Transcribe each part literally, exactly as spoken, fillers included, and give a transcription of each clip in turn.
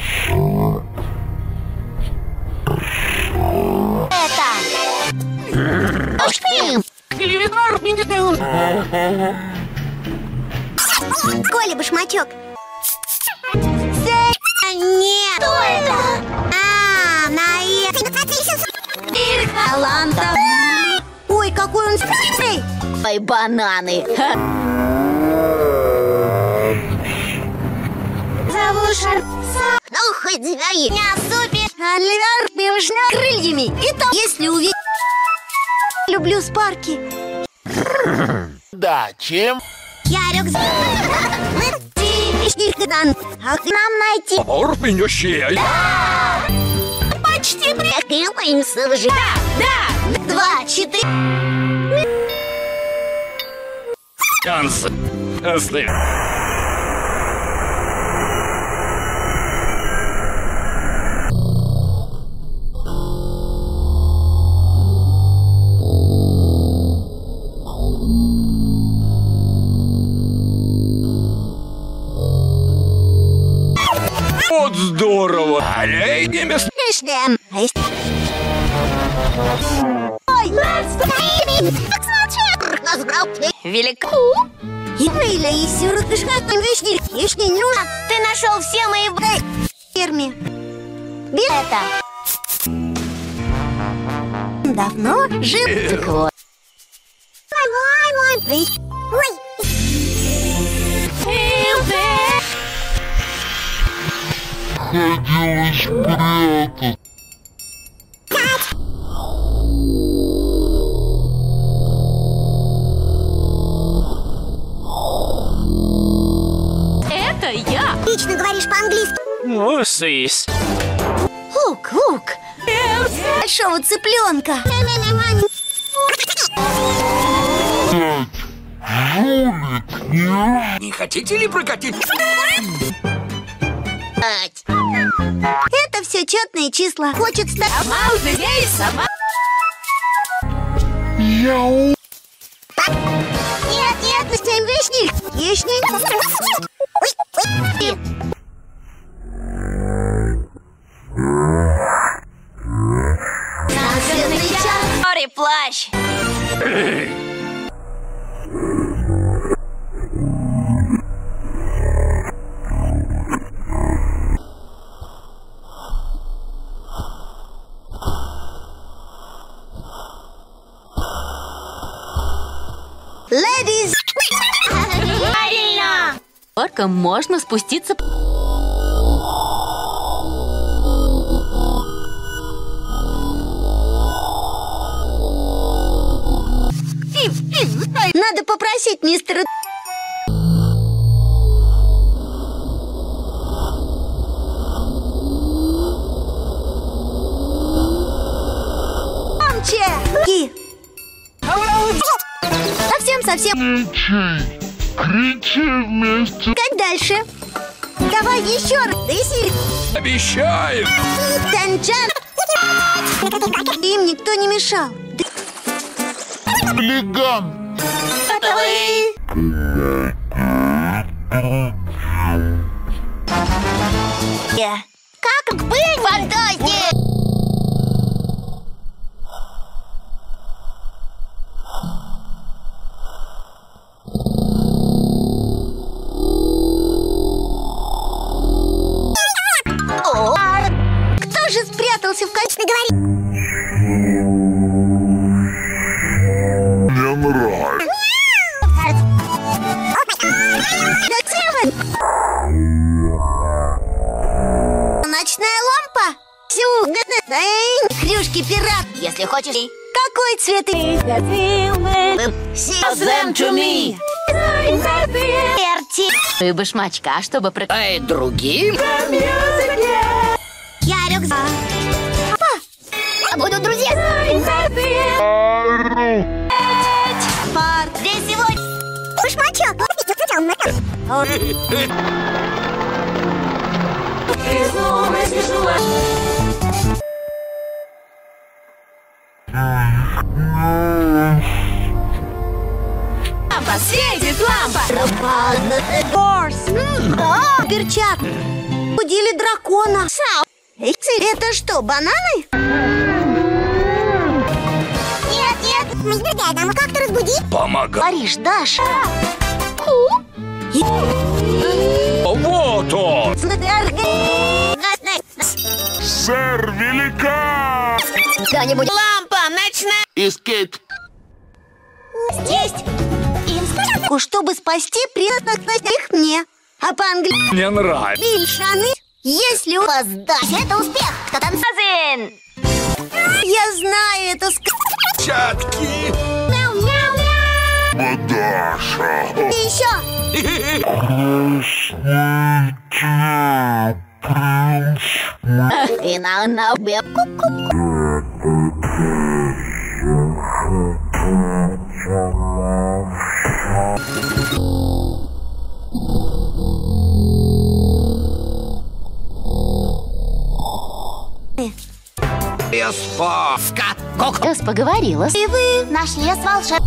Коля башмачок. Нет. Что это? А, наезд. Таланта. Ой, какой он страшный. Ой, бананы. Завушер. Ну, хоть зверь. Я супер. Оливер, пившня крыльями. И там, если увидеть. Люблю спарки. Да, чем? Я рюкзак. Мы дан. А нам найти. Орпинющий. Почти прикрылаемся уже. Да, да. Два, четыре. Шанс. Оставь. Вот здорово! Алей, немец! Ждем. Ой, Велико. и Вейля, и сюркашка, вишни, вишни, ну, ты нашел все мои ферме. Это. Давно жив. Так вот. Мой, мой, мой. Ой. Хотелось спрятать. Это я. Отлично говоришь по-английски. Усись. Лук, лук. Большого цыпленка. Жулик, нет? Не хотите ли прокатить? Это все четные числа. Хочет стать... Сама ей сама. Я у... Нет, нет, мы стоим вишни. Вишни. Ой, ой. Наследный час. Море плащ. Ледис. Правильно. Только можно спуститься. Надо попросить мистера... Громче! Ки. Совсем-совсем... Кричи! Кричи вместе! Как дальше? Давай еще раз. Дыси. Обещаю! Танчан. Им никто не мешал. Хулиган! Готовы? Как быть? Фантазия! О, кто же спрятался в качестве говорит? Мне нравится. Ночная лампа? Сю, хрюшки пират. Если хочешь. Какой цвет? them to me. Эрти. Ты башмачка, чтобы про... Эй, другим? Я рюкзак. Папа. Буду друзья. Ару! Парк. Здесь сегодня. Башмачок. Лампа, светит лампа. Борс. О, перчатки. Будили дракона. Сау. Это что, бананы? Нет, нет, мы сбегаем, как-то разбуди. Помогай. Париж, Даш. Вот он. Сэр великан! Кто-нибудь. Лампа ночная. Эскейп. Здесь. Им скажу, чтобы спасти преданных их мне. А по-английски Мне нравится. Вильшаны. Если у вас Даша, это успех. Кто там? Азин! Я знаю это ск... Чатки. Мяу, мяу, мяу. Даша. И еще. И на на бе. Я спаска. Пес поговорила. И вы наш лес волшеб.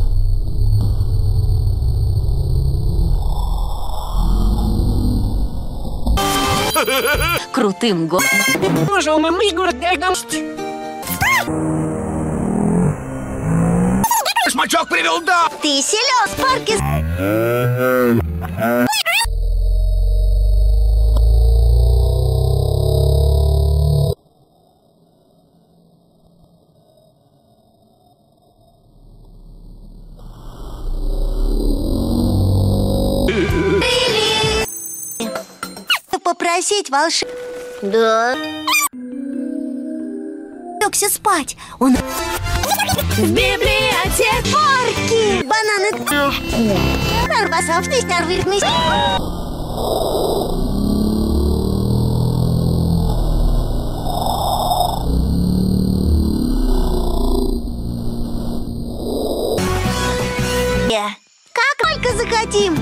Крутым го... Смачок привел, да. Ты силен, Спаркис. Попросить волшеб... Да. Лёгся спать. Он... В библиотеке. Парки. Бананы. Нарбасов, ты нервы вместе. Как только захотим.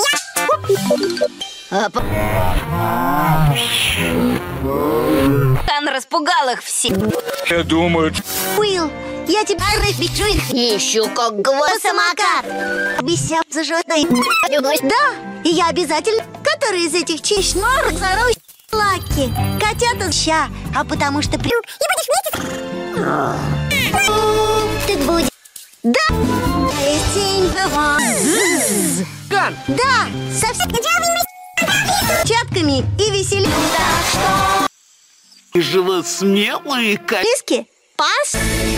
Он распугал их всех. Я думаю... Уилл, я тебя разбечу их. Еще как говорю. Самокат. Обещал за животной. Да, и я обязательно, который из этих чищнорок зарой лаки. Котята ща, а потому что... При... И будешь вместе? Ты будешь... Да. Тень. Ган. Да, совсем... Чатками и весельем. Так что... Же вы смелые, как... Риски? Пас?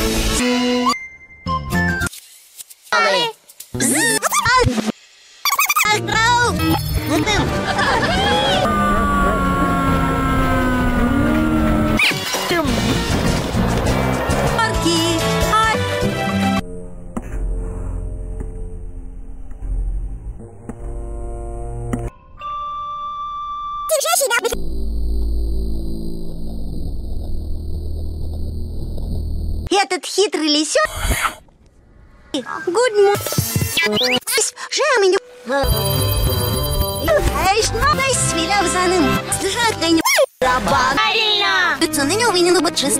Этот хитрый лисёк. Good morning. Жемень. Эй, много свиляв за ним. Слышать не рабан. Правильно. Пацаны не увидели бы чист.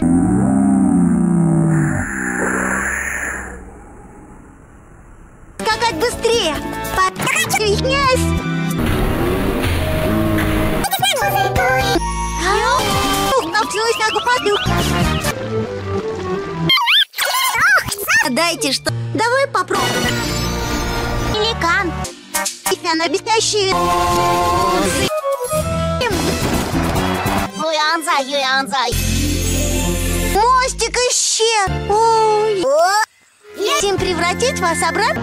Скакать быстрее. Подкачивайся. Напсилась на купату. Дайте что. Давай попробуем. Великан. Она блестящая. Юянзай, юянзай. Мостик исчез. Ой. Хотим превратить вас обратно?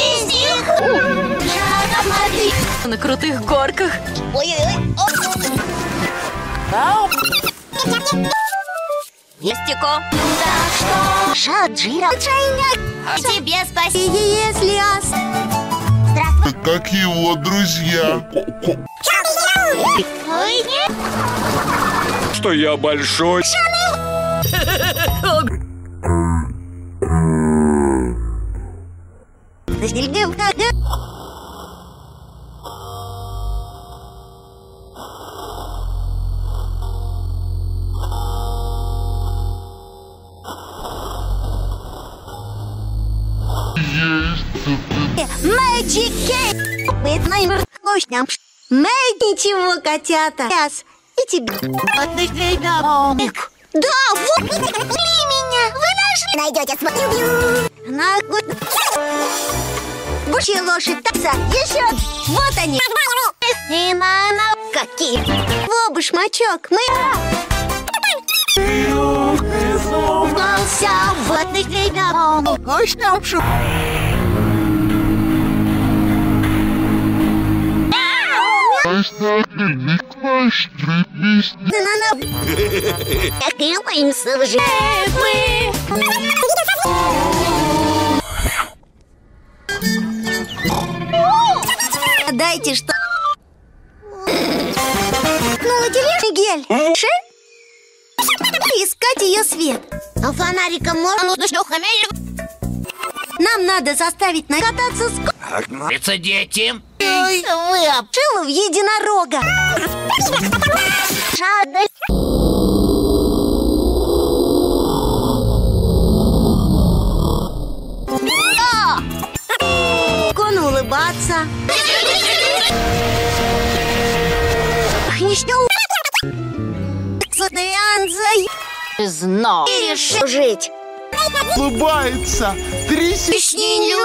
На крутых горках. Ой-ой-ой. Естико. Шаджира. Тебе спасибо, если ас. Здравствуй. Как его друзья. Ой, нет. Что я большой. Magic Cake! Мэйд ничего, котята. Yes. И тебе. Да, вот. Ли меня. Вы нашли. Найдете свою. На год. Больше лошадь такса. Еще. Вот они. И на на. Какие? Во, башмачок. Мы. Вот ты дайте что. Ну, тележный гель. Ши? Искать ее свет. А фонариком можно что хамель? Нам надо заставить накататься с... Это дети. Вы обшила в единорога. Жадно. Кон улыбаться. Не что? Знал. И решил жить. Улыбается. Трясись.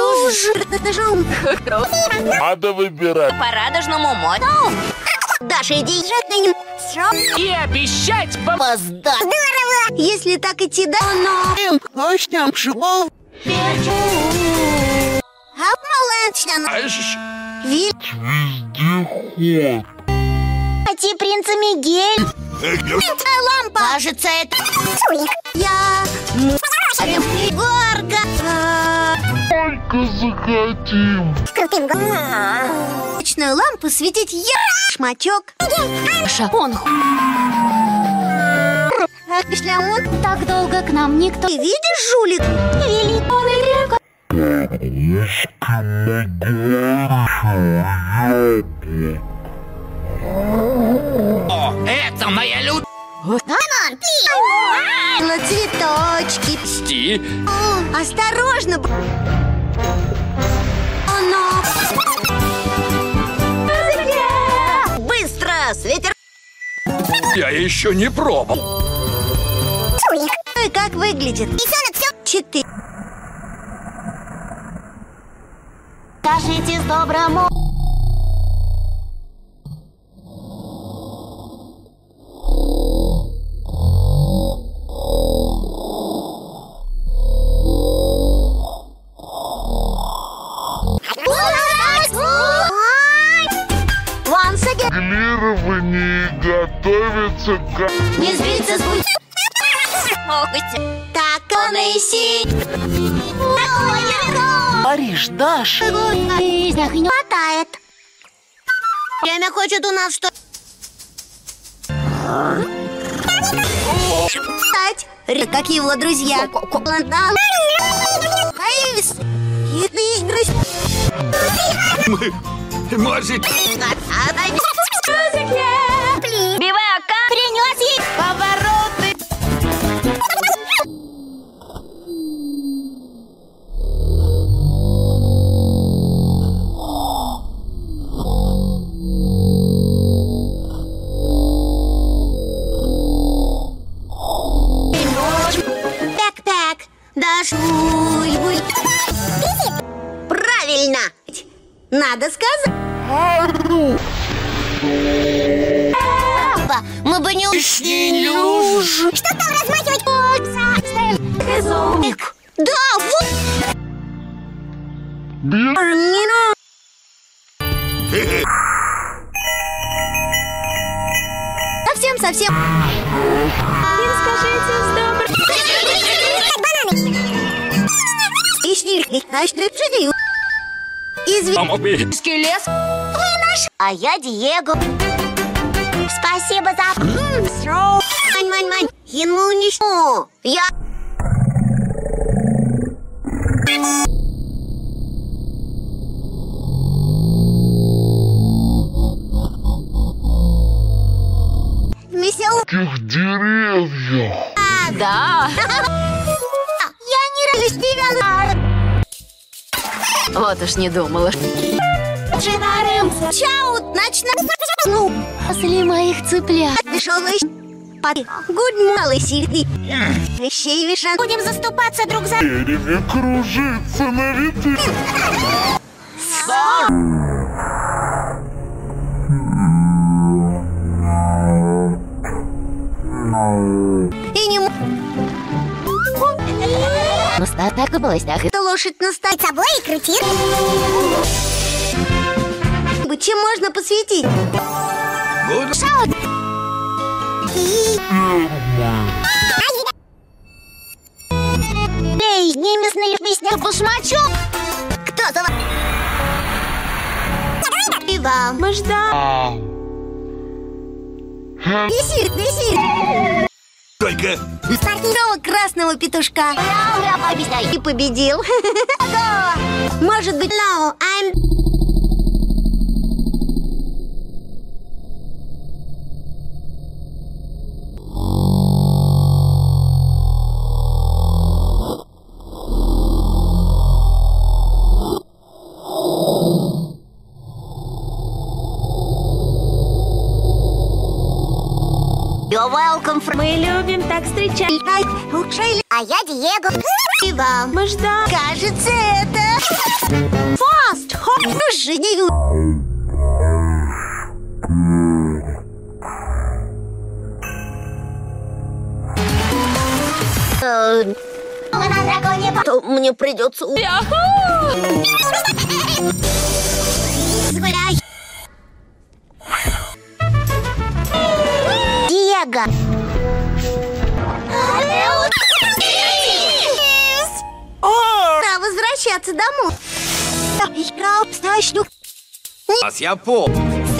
Надо выбирать. По радужному морю. Даша, иди жать на нем. И обещать Опоздать. Здорово. Если так идти, да, но... Виль. Вездеход. Пойти принца Мигель. Лампа. Кажется, это... Я... Горка. Только захотим. Ночную лампу светить я... Шмачок. Он Так долго к нам никто... Ты видишь, жулик? Великий. О, это моя любовь. На цветочки. Сти. Осторожно. Оно. Быстро, с ветер. Я еще не пробовал. И как выглядит? Четыре. Скажите с доброму. Клирование готовится к... Не сбиться с пути. Так он и сидит. Париж, Даш. Не хватает. Время хочет у нас что... Стать. Как его друзья. Айс. Мы... Может... Бивака. Принес ей повороты. Пэк-пэк. Даш. Правильно. Надо сказать. Мы бы не ушли. Что там размахивать? Да, вот. Совсем-совсем. Не скажите с добрым. Извините. Скелет. Вы наш. А я Диего. Спасибо за... Мань, мань, мань. Ему ничего. Я... Весел... Тех деревьев. Да. Я не радость тебя. Вот уж не думала. Чаут, ночной. Ну, После моих цыплят. веселый. Гуд, малый сильный. Вещей вешан. Будем заступаться друг за... Перьями кружится на ветвях. И не... м- Просто так в областях. Это лошадь настоит собой и крутит. Чем можно посвятить? Буду... Эй, неместный песня башмачок. Кто за... И вам. Мы ждем. Висит, висит. Только... Снова красного петушка. И победил. Может быть, no, I'm... You're welcome. Мы любим так встречать. А я Диего. И вам. Мы ждем. Кажется, это... Фаст. Женю. То мне придется... Сгуляй. Диего. Пора возвращаться домой. Нас я пол.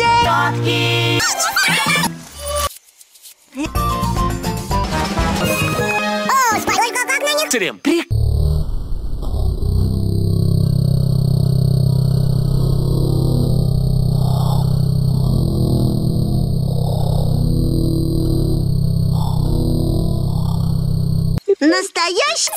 Трем. Настоящий?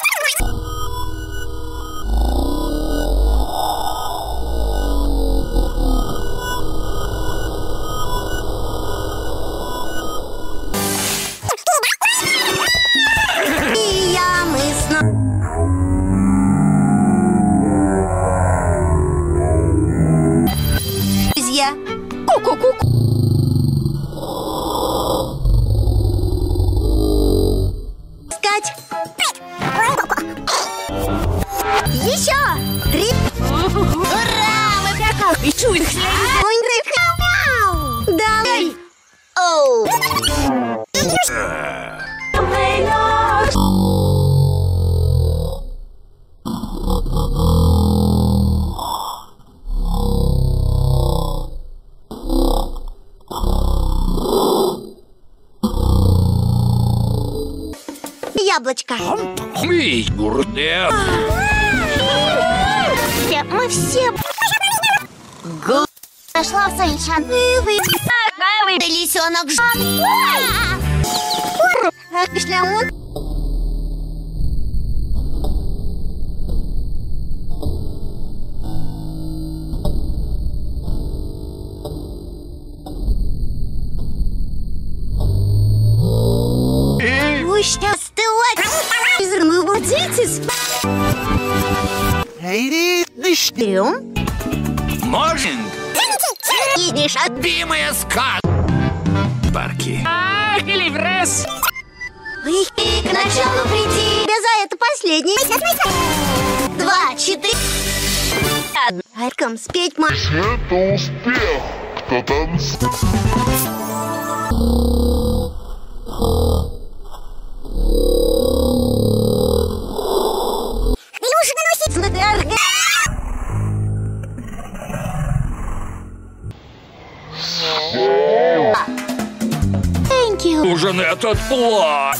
И я мы снова. Друзья. Ку-ку-ку. Еще! Три! Ура! Мы как? Ой, грейп! Давай! Оу! Яблочко! Мій гурдет. Мы все... Нашла в Санчан. Лисенок. Шлямун. Пусть остывать. Изрмывайтесь. Берем. Моржинг. Едешь от... Любимая сказка. Парки. Ах, Ливрес. К началу приди. Я за это последний. Два, четыре. Альком спеть ма... Это успех. Кто танцует? Илюша наносит СВТРГ. Thank you. Нужен этот план.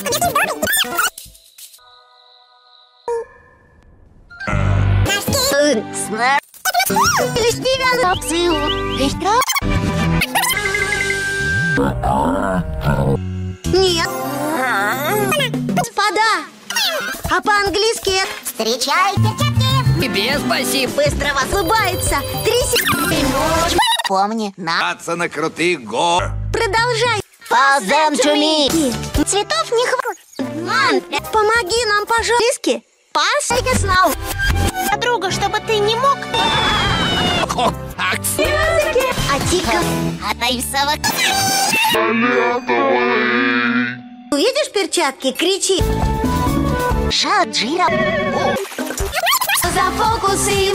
Нет. Господа, а по-английски встречай перчатки. Тебе спасибо. Быстро вас улыбается. Три секунды. Помни, на... Кататься на крутых гор. Продолжай. Pass them to me. Цветов не хватит. Мам, помоги нам, пожалуйста. Пас снова. Подруга, чтобы ты не мог. А Тика? Отрисовок. Увидишь перчатки? Кричи. Шаджира. За фокусы.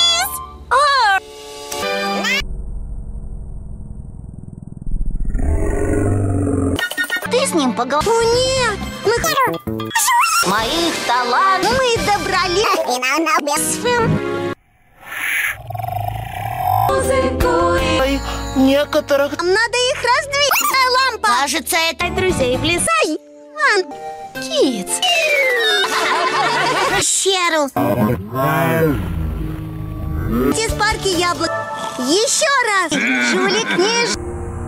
Ты с ним поговори. О, нет! Мы... Моих талантов мы добрались. Ой, некоторых... Нам надо их раздвинуть. Лампа. Кажется, это друзей в лесу. Китс. Пещеру. Из парки яблок. Еще раз. Жулик не ж...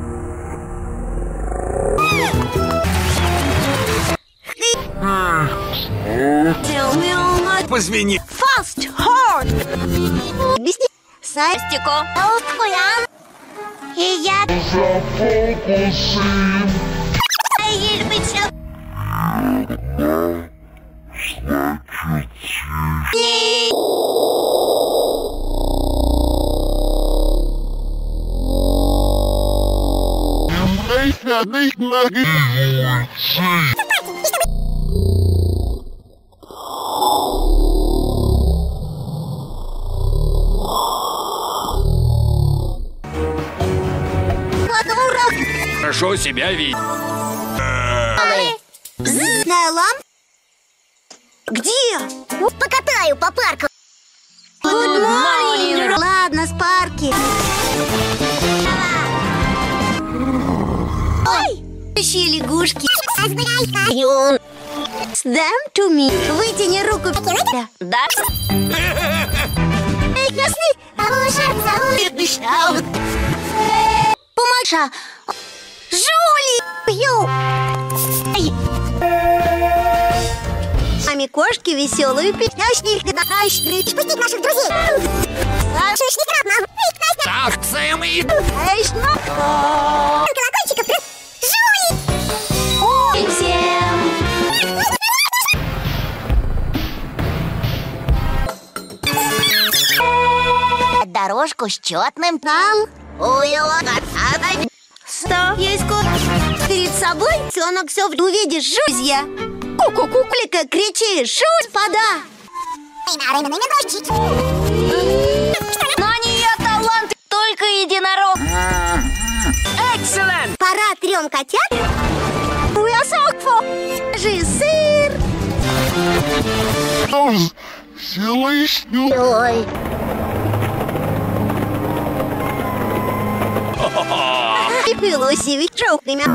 Позвени. Fast, hard. Объясни. Састико. Толсткуя. И я... За фокусы. Ей быть все. Хорошо себя видеть. Знаю ламп? Где? Покатаю по парку. Good morning. Ладно, Спарки. Ой, ищи лягушки. Stand to me. Вытяни руку. Да. Эй, ясный. Помаша. Жули. Пью. Маме кошки веселую пятнашник. Пустить наших друзей. Так, Сэм и... Колокольчиков. Жули. Ой, всем. Дорожку с четным там. Что? Есть кот. Перед собой тёнок все увидишь, друзья. Ку-ку-куклика, кричи, шуть, пода. Но не я талант, только единорог. Excellent. Пора трем котят. Уясокфо. Жи сыр. Слышно. Ой. И пилоси ведь желтыми.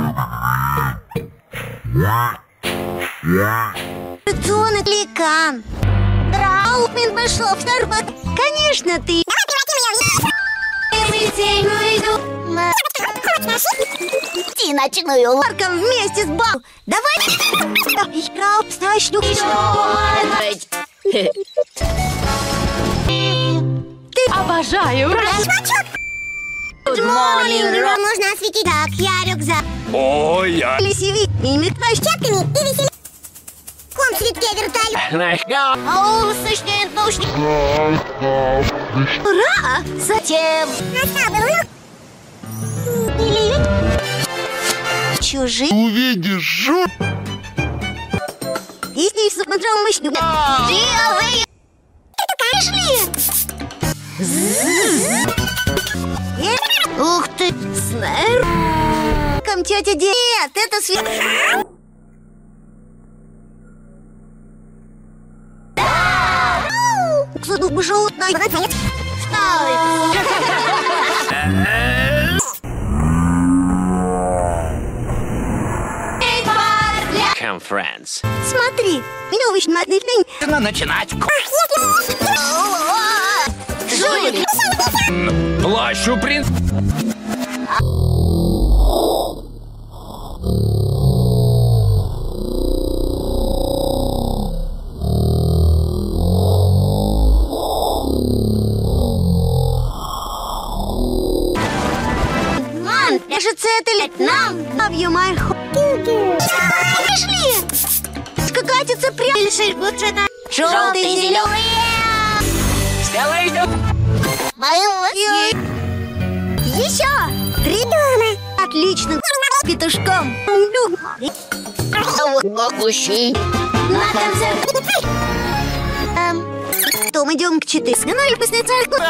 Тонет ликан. Драупмин пошел в торбат. Конечно, ты. Ти ночную ларком вместе с бал. Давай. Играл стащу. Ты Обожаю. Good morning. Нужно осветить. Так, я рюкзак. Ой, я... Лесевик. Мимик площадками и весели. Ком цветке вертолет. Оу, сущный наушник. Ура! Затем. Или... Чужие. Увидишь жу. Если смотрел мышью. Живые. Пришли. Ух ты. Снэр. Ком тетя Дед. Это свет. Кто-то пошел на... Come, friends. Смотри, новый шматный фильм. Нужно начинать. Жулик. Плащу принц. это лет нам. Love you, my home. Пришли. Катится прямо. Желтый, зеленый. Еще. Ребенок. Отлично. С петушком. Могущий. На концерт. Том, идем к четыре. Ну, лепестный царь.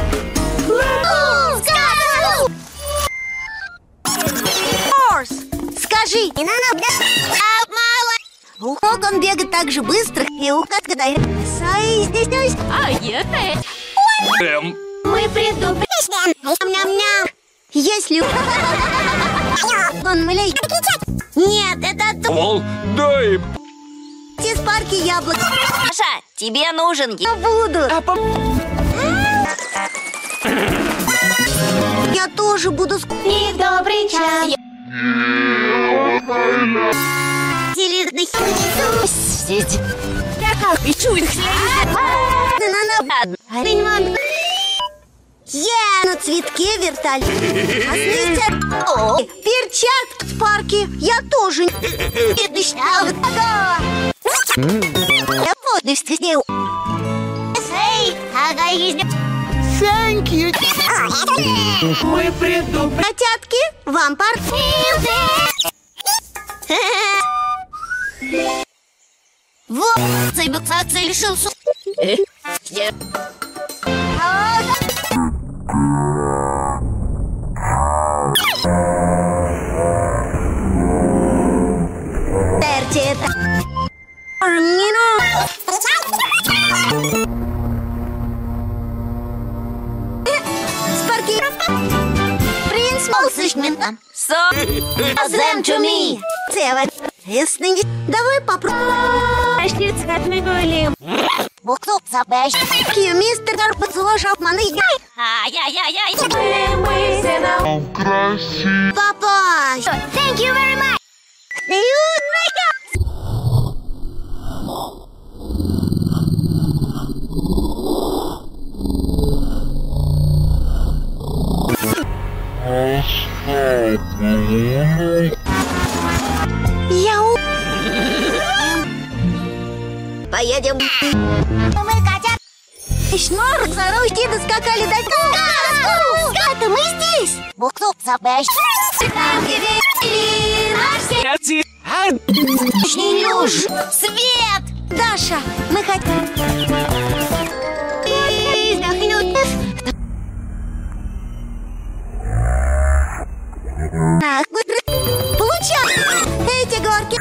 Скажи. Ухок, он бегает так же быстро. И ухок, когда я... Здесь, А это... Эм, мы предупреждаем. Ням-ням-ням. Если... Он млей. Нет, это... Пол, дай. Из парки яблок. Маша, тебе нужен... Я буду. Я тоже буду... И добрый час. Телезный. Здесь. Я чую. Я на цветке вертолет. А снизу... О, перчатки в парке. Я тоже. Я буду везде. Thank you. Мы приду. Котятки, вам парк. Вот, цибуксакса лишился. Терти это. Спарки. Принц Молсышмента. So, them to me. Цева. Ясный. Давай попробуем. Бухтук забэш. Кью, мистер Гарпацлошов, маны. Ай-яй-яй-яй. Красиво. Папа. Thank you very much. Я у... Поедем. Мы котят. Шнорк, заручки доскакали до... Это мы здесь. Бухтук забэш. Там, где вели наш Люш, свет! Даша, мы хотим... Получай! Эти горки!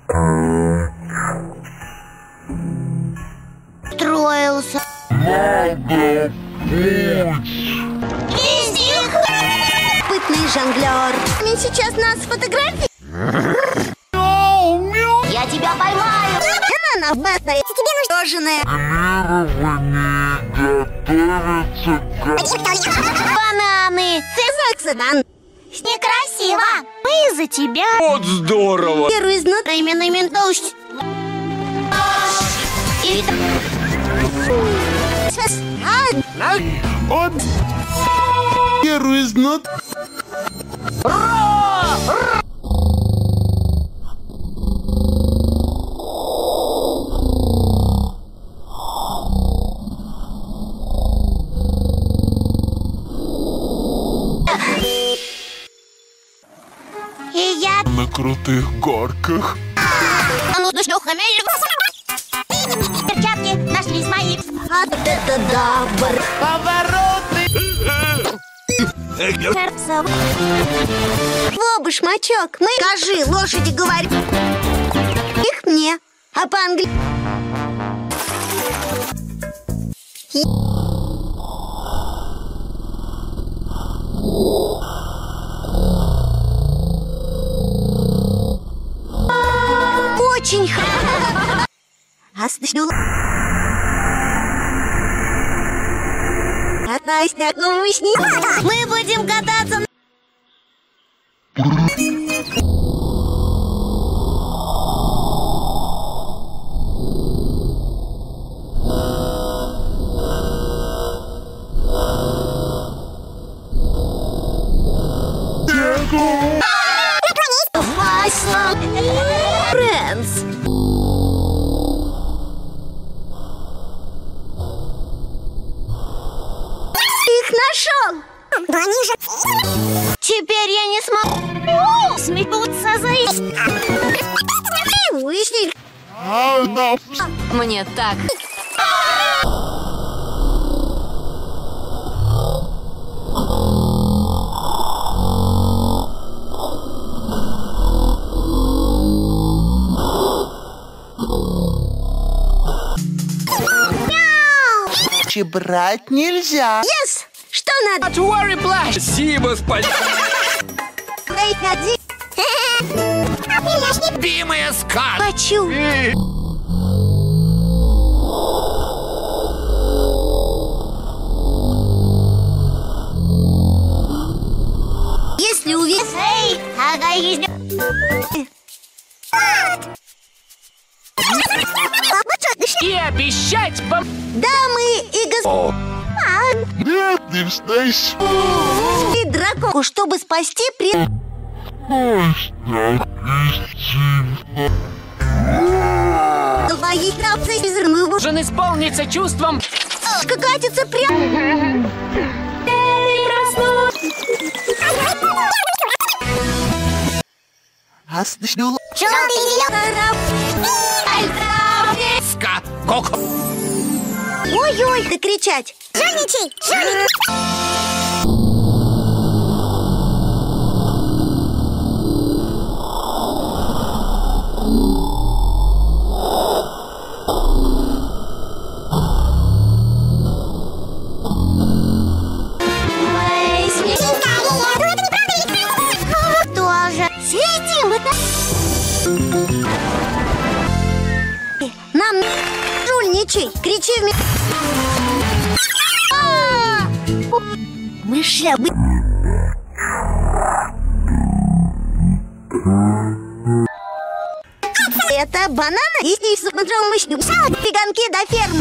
Строился. Надо путь. Пытный жонглер. Мне сейчас нас сфотографируют. Я тебя поймаю. Она быстрая. Тебе нужно Готовится к... бананы. Сексадан. Некрасиво. Мы из-за тебя. Вот здорово. Первый из нот. Именно ментоусть. И... Он... Первый из нот... И я... на крутых горках. А ну, что, хамель? Перчатки нашлись мои. А это добр. Повороты. Во, башмачок, мы... Скажи, лошади говорят. Их мне. А по-английски... Очень хорошо. Ослышнула. Катайся, гусни. Мы будем кататься. Снегу. Дэнс. Их нашел! Теперь я не смогу смеются за их. Выяснили. Мне так. Брать нельзя. Yes! Что надо? Worry, плащ. Спасибо, спасибо. Эй, ходи. Любимая сказка. Хочу. Если уверен... Эй, ага, есть. И обещать пом... Дамы и господа, Нет, не встайся. и дракону, чтобы спасти при... Твои крапцы изрывы Должен исполниться чувством. катится прямо. Ска. Коко. Ой-ой, да кричать. Жульничай, Тоже. Съедим это. Нам жульничай, кричи в ми... А! Мы шляпы. Это бананы и смотрел фиганки до фермы.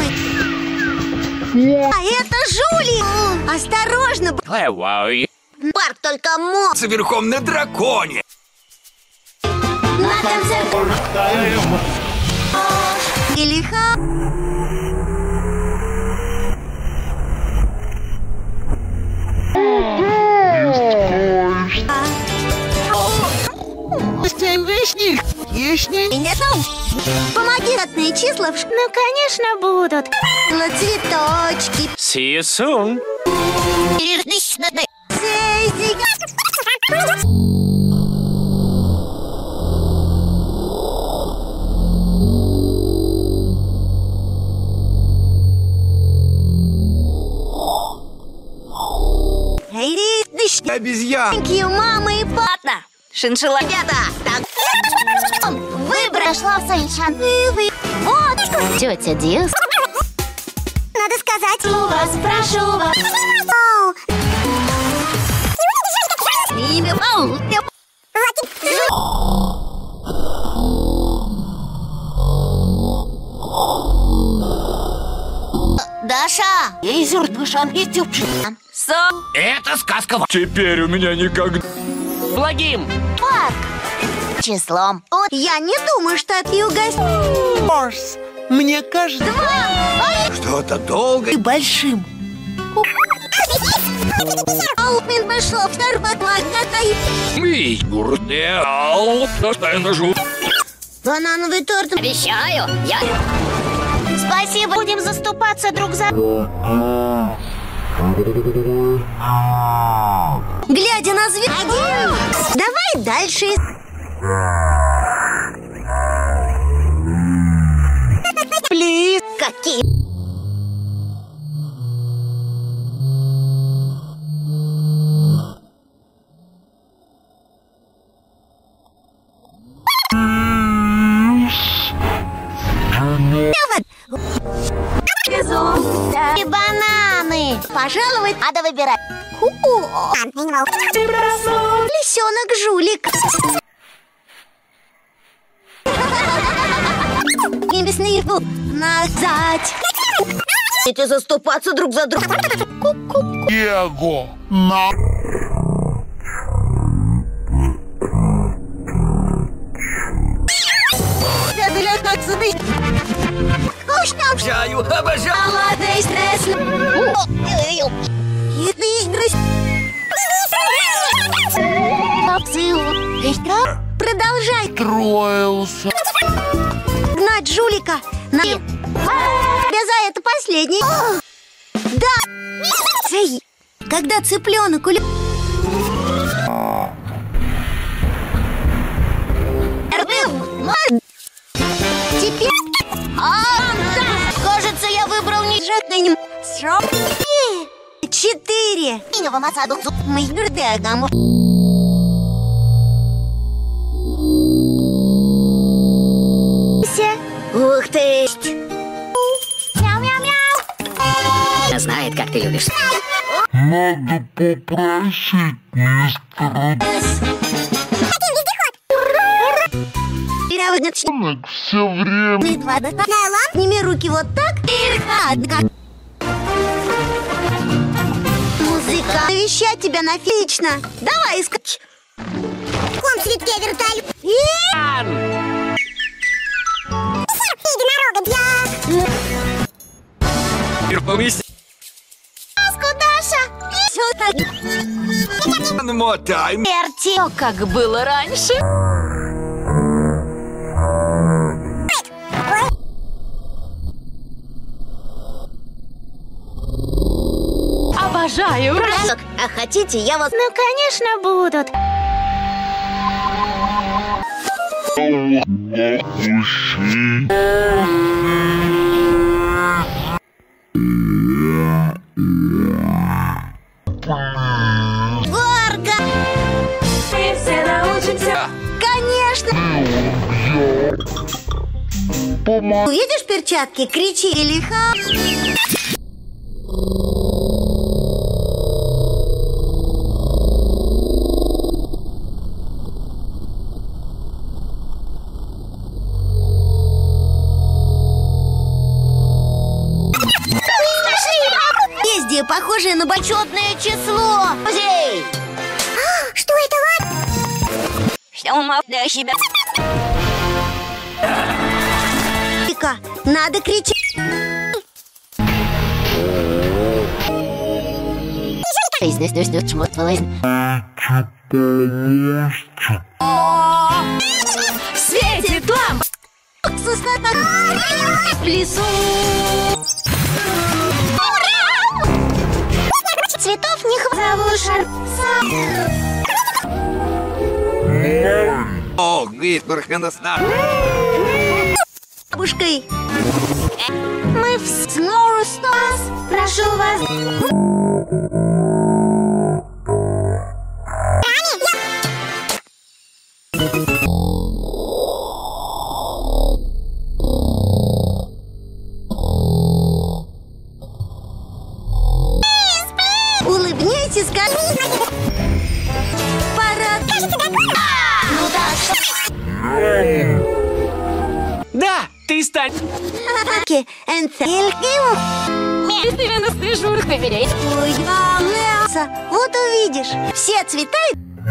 А это жули. Осторожно. Левой. Парк только мог. Верхом на драконе. На конце. Или ха. Нет, помоги родные числа в школе. Ну, конечно, будут. Цветочки. See you soon. Обезьян. Мама и папа. Ладно, шиншилла. Ребята, так. Выбрала Санчан. Вы, вот. Тетя Дис. Надо сказать. У вас, прошу вас. Имя. Ау. Даша. Езер душан и тюбчик. Со. Это сказка. Теперь у меня никогда... Благим. Парк. Числом. Вот я не думаю, что это угостить. Мне кажется... Что-то долго. И большим. Алпин пошел в тарбаклакатай. Эй, гурдеал. На что я нажу? Банановый торт. Обещаю, я... Спасибо. Будем заступаться друг за... Глядя на звезду. Давай дальше. Плиз. Какие? И бананы. Пожаловать. Надо выбирать. Лисенок жулик. Небесный рыбу. Назад. Эти заступаться друг за друга. Его на... суды. Вкусно. Чаю, обожаю. Холодный стресс. Еды, продолжай. Строился. Гнать жулика. На... Тебя за это последний. Да. Эй, когда цыпленок улет... Теперь... А, да. Кажется, я выбрал не... Четыре. Мы бердегом. Ух ты! Мяу-мяу-мяу. Знает, как ты любишь. Надо попросить мистера Тонок все время. Сними руки вот так. Музыка. Навещать тебя на лично. Давай искать. Ком цветке вертолет. Помести. Даша. Все так. Мотай. Мерти. Как было раньше. Обожаю. А хотите, я вас... Ну, конечно, будут. Горка. Мы все научимся. Конечно. Помогай. Увидишь перчатки? Кричи или ха. Ездие, похожее на почетное число. Музей. А, что это? Что умов для себя? Вика, надо кричать. Светит лампа. В лесу. Цветов не хватает. О, Витберг, сна. Бабушкой. Мы все снова стас. Прошу вас. Улыбнись и скажи. Пора. Ну да. Да, ты стань. Вот увидишь. Все цвета.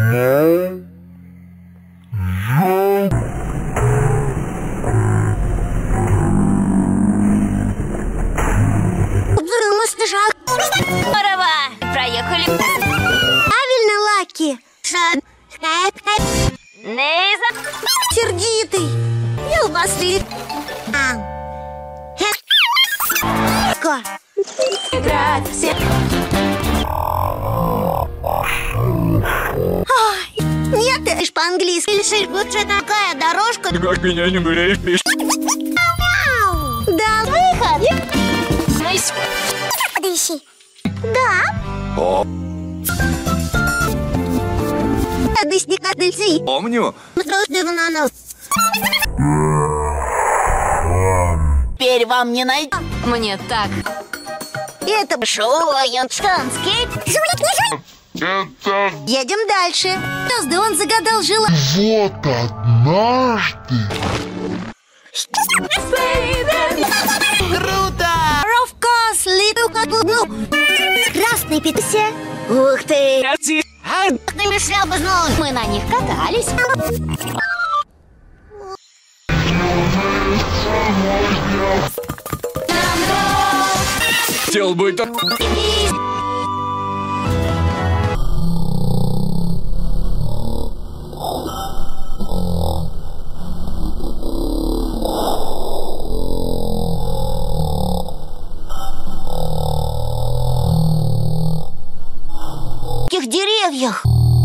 Здорово. Проехали. Правильно, Лаки. Нейза. Сердитый. Елбасый. Ко. Играть все. Ой, нет, ты ж по-английски. Решишь, лучше такая дорожка. Как меня не греешь, пишь. Да, выход. Подыщи. Да. О, Дышни, кадыльцы. помню. Теперь вам не найти. Мне так. Это Шоу Яншанский. Это едем дальше. Звезды он загадал жила. вот однажды. Круто! Of course, little cut. Красный петуся. Ух ты. Ты мешал бы знал. Мы на них катались. Хотел бы это... В каких деревьях?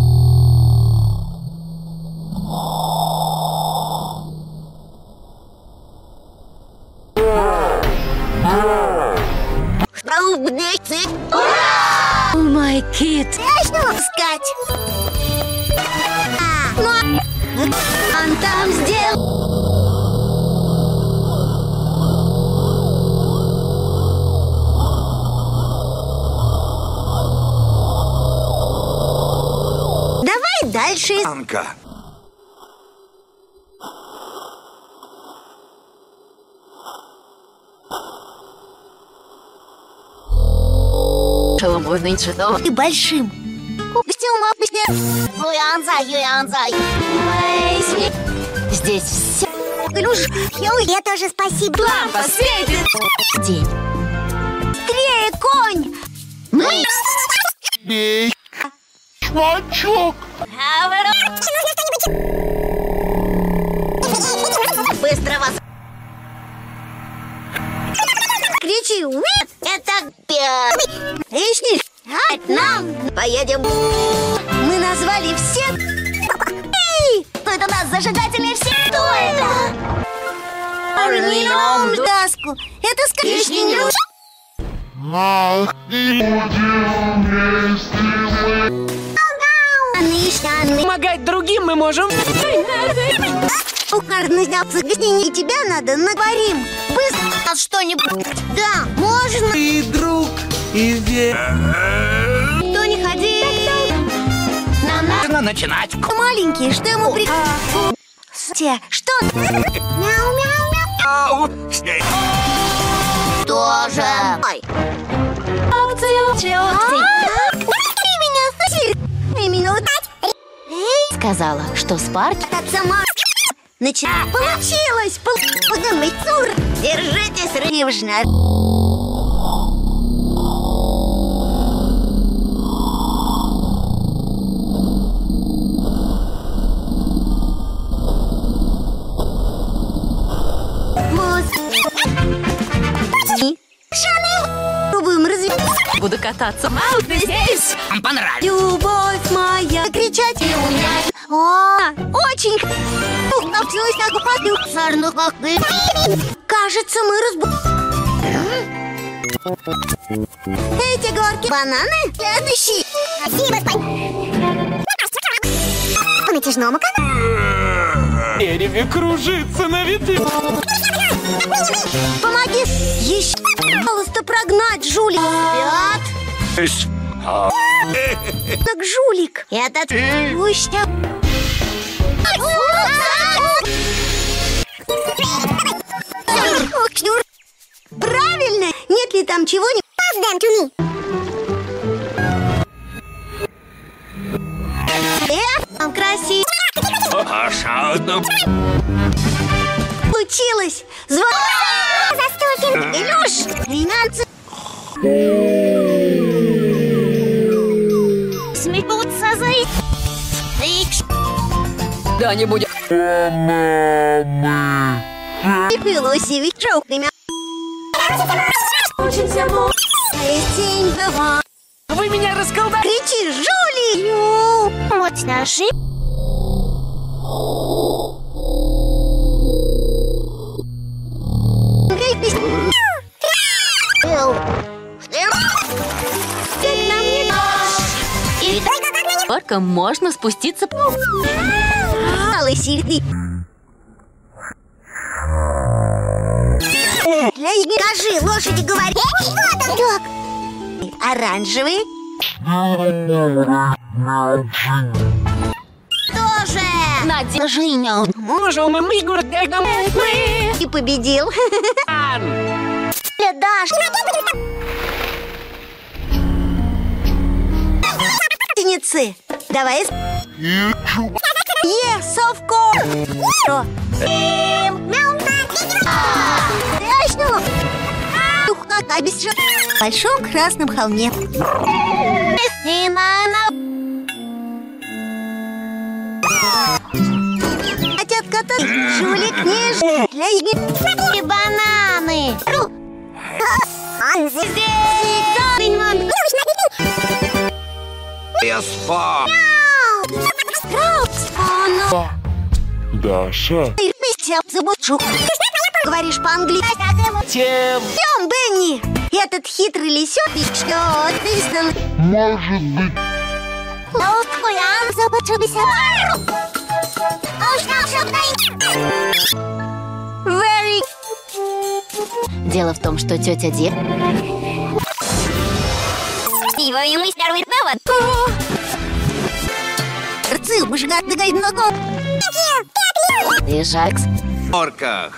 О, мой кит. Искать. А, ну, он там сделал. Давай дальше. Анка. Шаломбойный чудо. И большим. Юянзай, Юянзай. Здесь все. Я тоже спасибо. Лампа светит. День. Быстрее, конь! Мы. Бей, чувачок. Быстро вас. Кричи, уит! Это пять. Ищи! Нам! Поедем! Мы назвали все... Эй! Это нас зажигательные все! Что это? Орнилом даску! Это скорее Ах, и будем вместе мы. Помогать другим мы можем. Укарно снял загрязнение, и тебя надо наговорим! Быстро! А что-нибудь? Да, можно! И друг, и верь. Кто не ходи! Нужно начинать. Маленький, что ему при... Те, что? Мяу-мяу-мяу! Тоже. Ой. Три меня, три минуты. Эй, Сказала, что Спарки. так сама. Начи... Получилось! Подумай, Цур! Держитесь, рыбжна! Пробуем развить. Буду кататься. Мау, ты здесь? Вам понравилось. Любовь моя, кричать и унять. О, очень. Научилась на купату. Сарных махны. Кажется, мы разбу... Эти горки бананы. Следующий. Спасибо, по натяжному каналу. Дереве кружится на ветви. Помоги. Еще, пожалуйста, прогнать жулик. Вперед. Так, жулик. Этот... Пусть. Правильно. Нет ли там чего-нибудь? Э, там красиво. Пошатно. Случилось. Звон. Заступим. Илюш. Тринадцать. Смеются за... Ты... Да, не будет. И пылоси ветров. Учимся мы. Тень два. Вы меня расколдовали. Кричи, жули. Вот наши... Только можно спуститься. Малый сильный. Скажи, лошади говорят. Так. Оранжевый. Тоже. Надя. Женя. Можем мы мы. И победил. Даш. Давай. Yes, of course. обещал в большом красном холме. И на, на... Хотят кататься, жулик не ж... Для игры. И бананы. Я спал. Даша. Говоришь по-английски. Тем. Идем, Бенни. Этот хитрый лисёк что ты Может быть, Very... Дело в том, что тетя Ди... Рцы, мужик, дыгай ногу. И Жакс. В орках.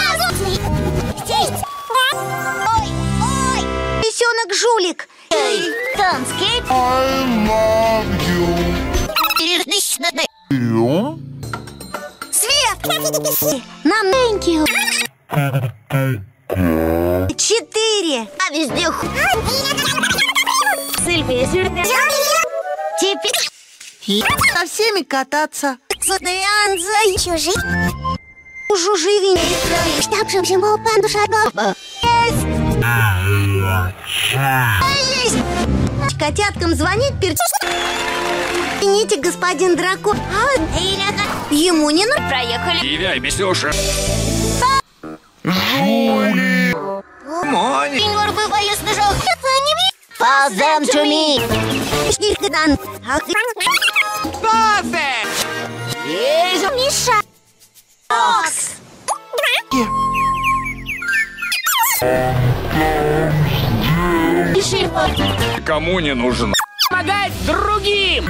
Лисёнок жулик. Танский. I love you. You? Свет! Нам thank you. Четыре. А везде ху... Теперь Со всеми кататься. Чужие. Жужи Штаб шумшимбо панду шагов. Есть. Котяткам звонит перч... Извините, господин дракон. А, ему не нужно. проехали. Ивя, Мисюша. Мони. Pass them to me. Миша. Окс. Кому не нужен? Помогать другим!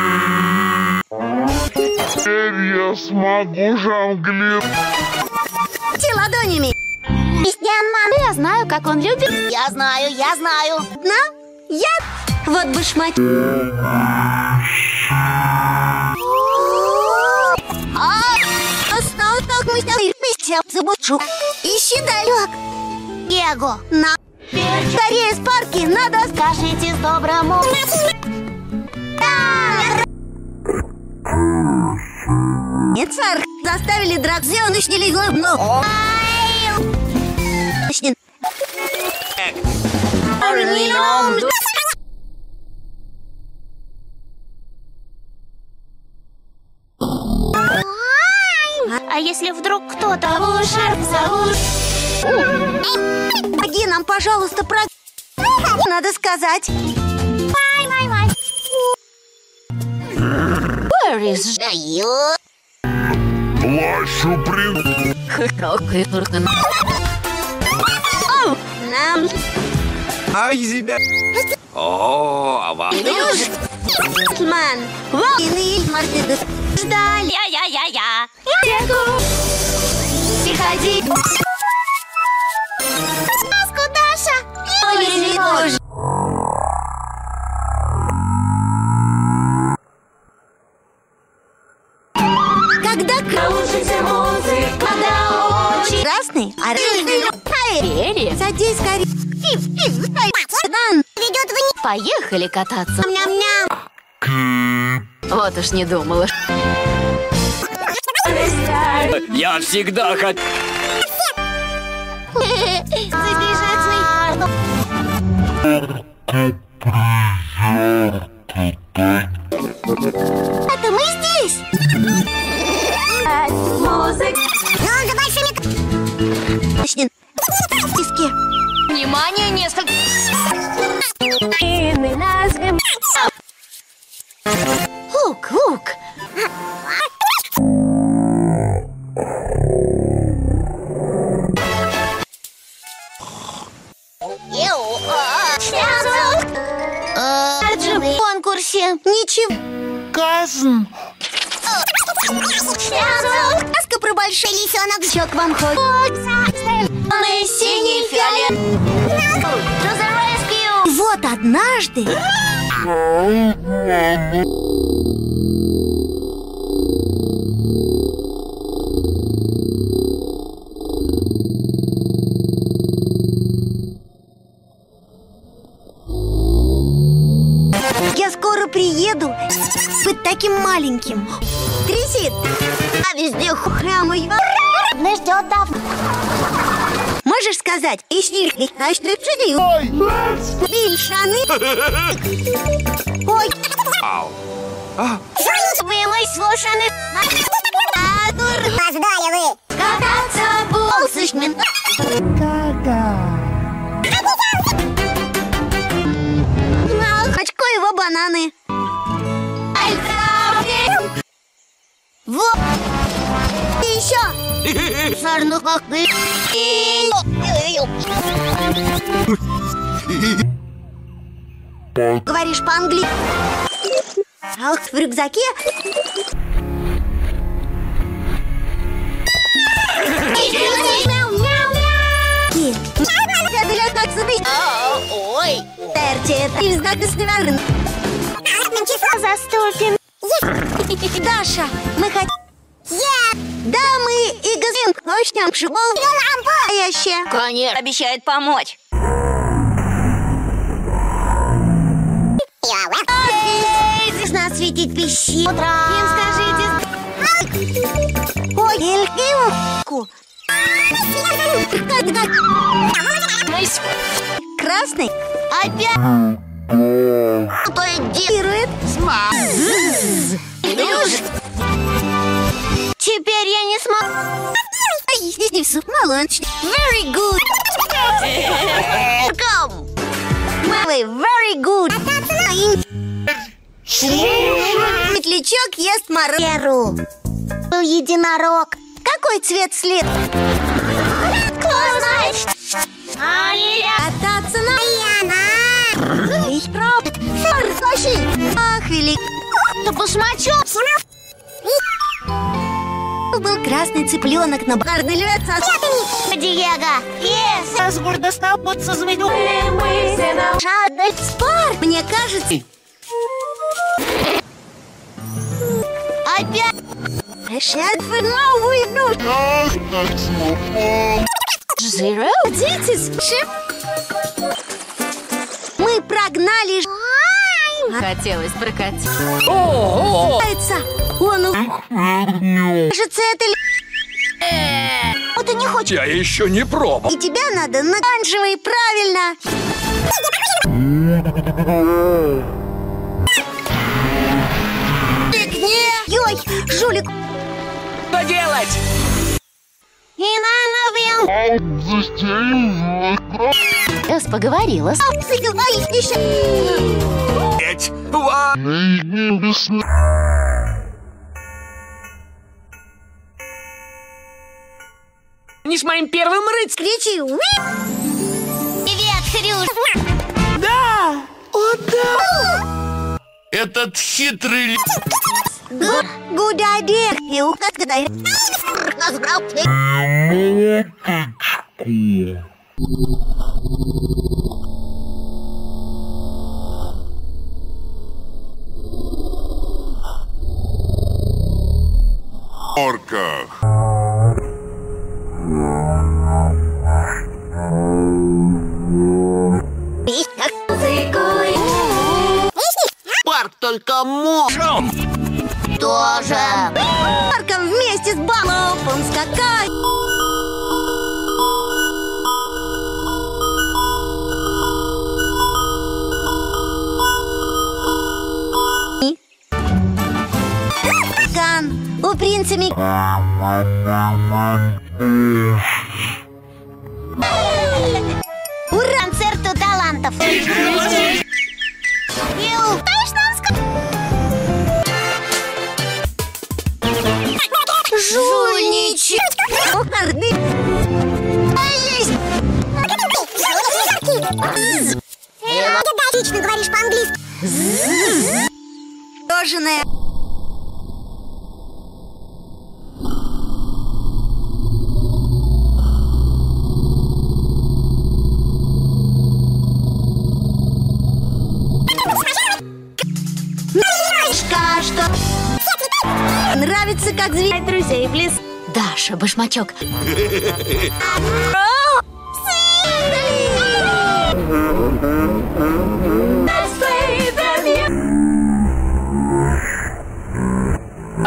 Теперь я смогу жонглировать. Те ладонями. Я знаю, как он любит. Я знаю, я знаю. На, я. Вот бы шмать. Осталось так мы забуду. Ищи далек. Его. На. Скорее с парки, надо. Скажите с доброму. Нет, сэр. Заставили драк. Зеленый не легло. Но. А если вдруг кто-то в ушах зовут? Помоги нам, пожалуйста, про... Надо сказать. Where is Плащу принц. Нам. Ай, себя. О, а вам. Ман. Иные морды ждали. Я-я-я-я. Приходи. Сказку, Даша. Когда кружится музыка, когда очень красный, а Перри? садись скорее. Дан. Ведет вниз. Поехали кататься. Ням-ням. Вот уж не думала. Я всегда хотел. Это мы здесь. Музыка. Ну, за большими... Точнее. Списки. Внимание, несколько. Лук, лук. В конкурсе. Ничего. Казн. Сказка про большой лисенок. Чё к вам ходит? Синий фиолет. Вот однажды... таким маленьким. Трясит, а везде хрямый. Не ждет давно. Можешь сказать, ищи, начни пшени. Ой! Більшани. Ой. Вилой слушаны. А дур. Опоздали вы. Кататься булсышмен. Очко его бананы. Вот. И еще. Сарну как ты. Говоришь по-английски. Ах, в рюкзаке. Ой. Терти, ты знак северный. Заступим. Даша, мы хотим... Да, мы и газим хочем школу. Настоящее. Конечно, обещает помочь. Нужно осветить пещеру. Утром. Им скажите... Ой, Эльхимку. Красный Опять. аплодирует. Теперь я не смогу. Малыш. Very good. Come. Very good. Светлячок ест мороженое. Был единорог. Какой цвет след? Кто знает? Кататься на... Ich brauch... Ах, велик... Да башмачок. Был красный цыпленок на барной львец. Диего. Yes. Разгордо стал под созведу. Жадный спор. Мне кажется... Опять. Решать вы новую нужду. Ах, так смешно. Zero. Дети, шип. Мы прогнали... Хотелось прокатить. Кажется, он у... Кажется, это... Вот и не хочет. Я еще не пробовал. И тебя надо на оранжевый, правильно. Фигне! Ой, жулик. Что делать? И на новым. А застелим экран. Эс поговорила. Сидел, а еще... Эть, ва- Не без сна. Не с моим первым рыцарем. Кричи. «Уи!» Привет, Хрюш. Да! О, да! Этот хитрый... Good, good idea. И указка. Орках. Парк только мог. Тоже. Парком вместе с баллопом скакать. Кан, у принца Ми... Ура! Концерту талантов. Ю, знаешь, нам сказать? Жульничек. Охарды. А есть. Отлично говоришь по-английски. Роженое. Что? Нравится, как зверь друзей близ. Даша, башмачок.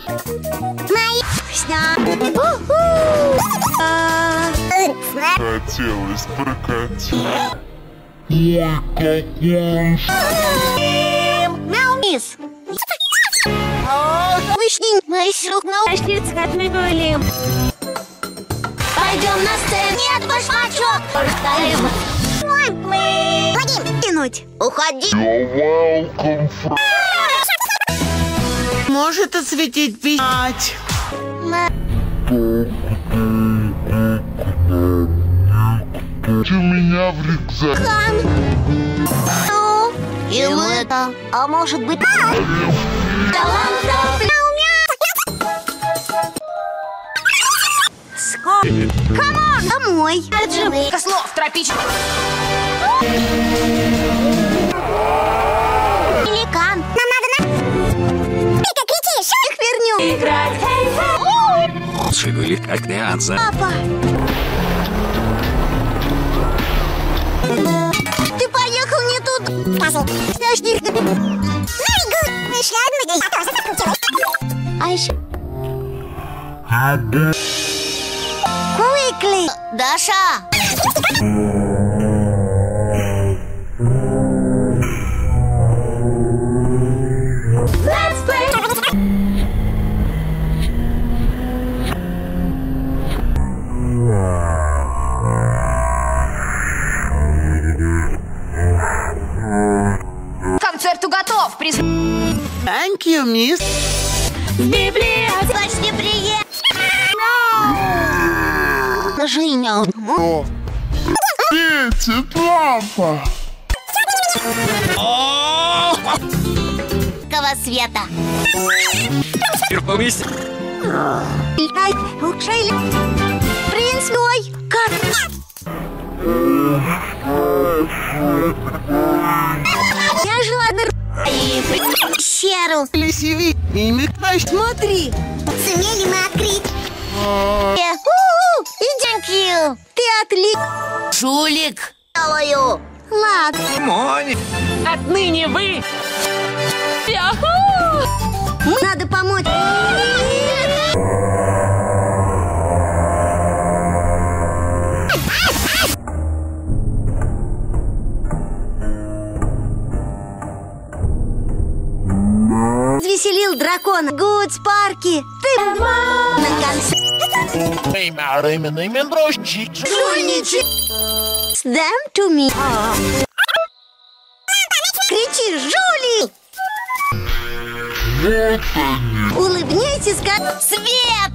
Мои сня. Хотелось прокатить. Ой, какой Мяу, мисс. Вышни, мои рук научиться, как мы говорим. Пойдем на сцену. Нет, башмачок. Поставим. Мы. Вадим, тянуть. Уходи. You're welcome, fr- Может осветить пять. У меня в рюкзаке. Ну, и это. А может быть... Камон, домой. Слов тропических. Пеликан. Нам надо на... Ты как кричишь? Их вернем. Играть. Шигули как не отца. Папа. Ты поехал не тут. Подожди. А еще... Куикли. Даша. Let's play. К концерту готов. Приз... Thank you, мисс. Библиотека. Почти приехал. Женя. Светит лампа. Кого света. Ирповись. Принц мой. Как? Я жила на пещеру. Лесеви. Имя Кнащ. Смотри. Сумели мы открыть. Идем, ты отлик. Жулик. Делаю. Ладно. Монь. Отныне вы. Надо помочь. Веселил дракона. Гуд Спарки. Ты на конце. Имя Ремена, имя дрожжи. Жульничай. Stand to me. Кричи, жули! Вот они. Улыбнитесь, как свет!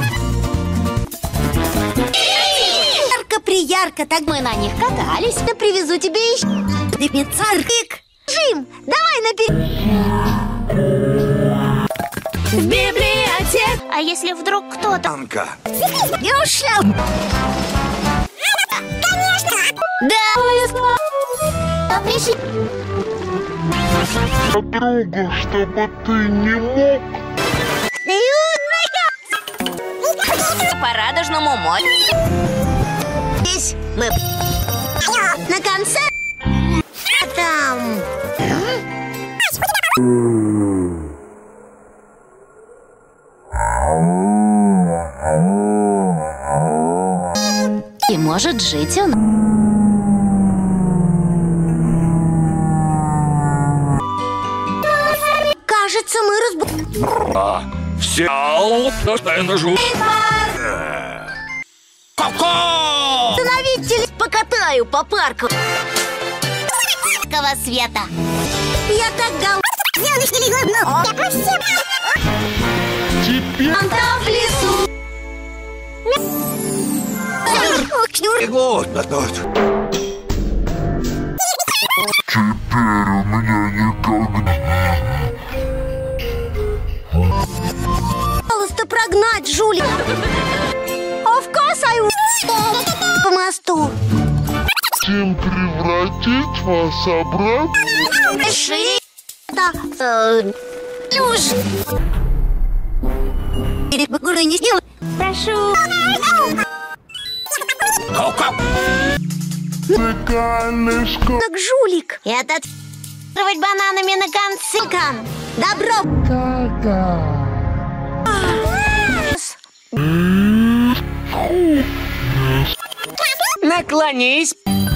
Ярко-приярко, так мы на них катались. Я привезу тебе еще. Дымицарик. Джим, давай наперед. В библиотеке. А если вдруг кто-то... Анка. Юшля. Конечно. Да. Пришли. Подруга, чтобы ты не мог. По радужному морю. Здесь мы на конце. А там. И может жить он. Кажется, мы разбудили. А, все. Постоянно жу. Остановите, покатаю по парку. Кого света. Я так гол... Теперь Он там в лесу. Вот, вот. Теперь у меня никогда. Пожалуйста, прогнать, жулик. Of course I will. По мосту. Чем превратить вас обратно? Реши. Да. Э, Люш. Перепокуры не сделай. Прошу. Цыганишка. Так, жулик. Этот бананами на конце. Добро. Да-да. Наклонись.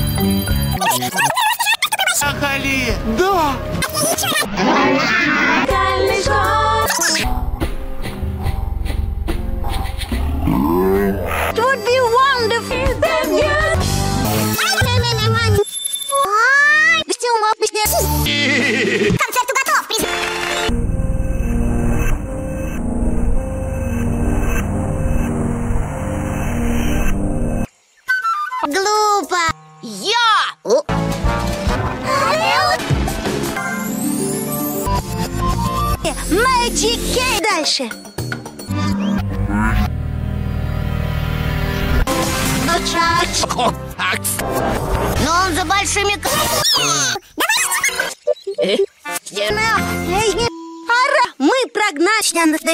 Ахали. Да. It would be wonderful. Концерту готов. Глупо. Я! О. Magic Key. Дальше. Но он за большими... Ара, мы прогнали.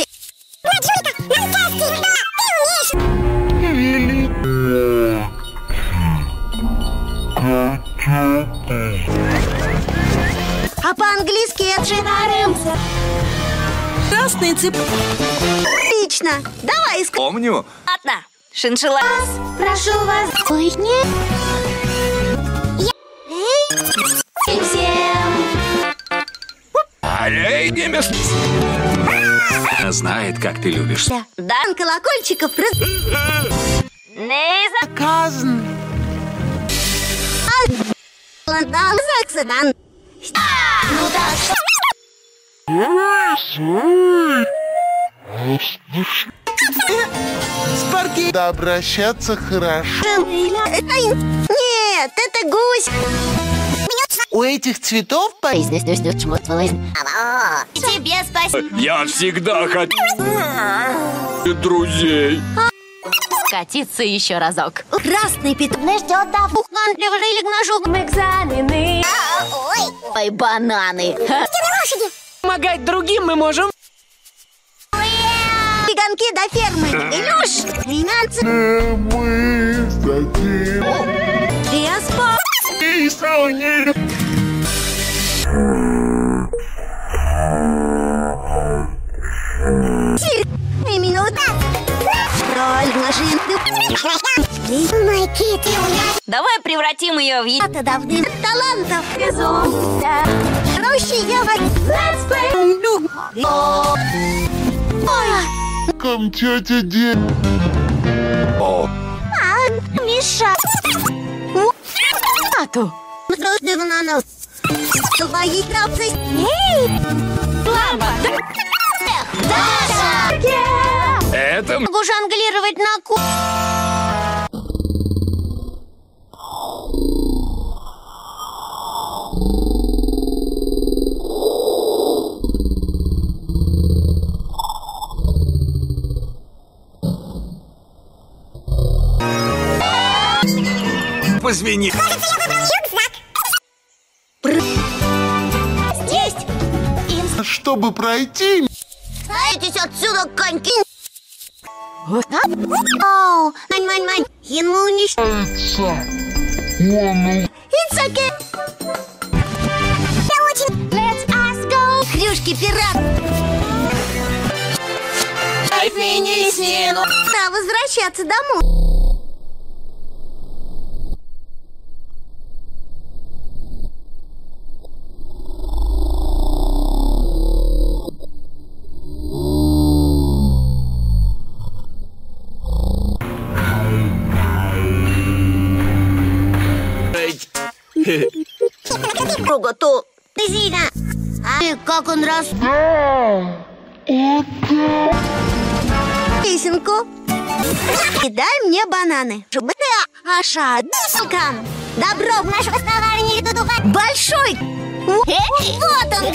А по-английски это же... Красный цып. Отлично. Давай искать. Помню. Ладно, шиншилла. Прошу вас. Ой, нет. Аллей, немец. Она знает, как ты любишь. Да? Колокольчиков. Нейза. Казн. Заксадан. Ну да. Спарки. Да, обращаться хорошо. Нет, это гусь. У этих цветов по... Тебе спасибо. Я всегда хотел друзей. Катиться еще разок. Красный петух. Ждет да или к ножу. Экзамены. Ой. Ой, бананы. Помогать другим мы можем. Гонки до фермы. Илюш, тринадцать. Мы затем Респо. и Соня. Три минуты. Роль машинки. Мой кит. Давай превратим ее в... Это давным талантов. Проще я вот. Let's play. Ой, Ком тетя День. О, а, Миша. Тату. Взрослый на нос. Твои трапсы. Эй! Даша! это... Могу жонглировать на ку... Позвени. Здесь. Чтобы пройти... Садитесь отсюда, коньки. Оу, мань, мань, мань. Ему не... Он It's okay. Я очень... Let's us go. Хрюшки пират. Пора возвращаться домой. Готов. Зина. А как он раз... Песенку. И дай мне бананы. Чтобы ты, Аша, welcome. Добро в наше восстановление. Большой. Вот он.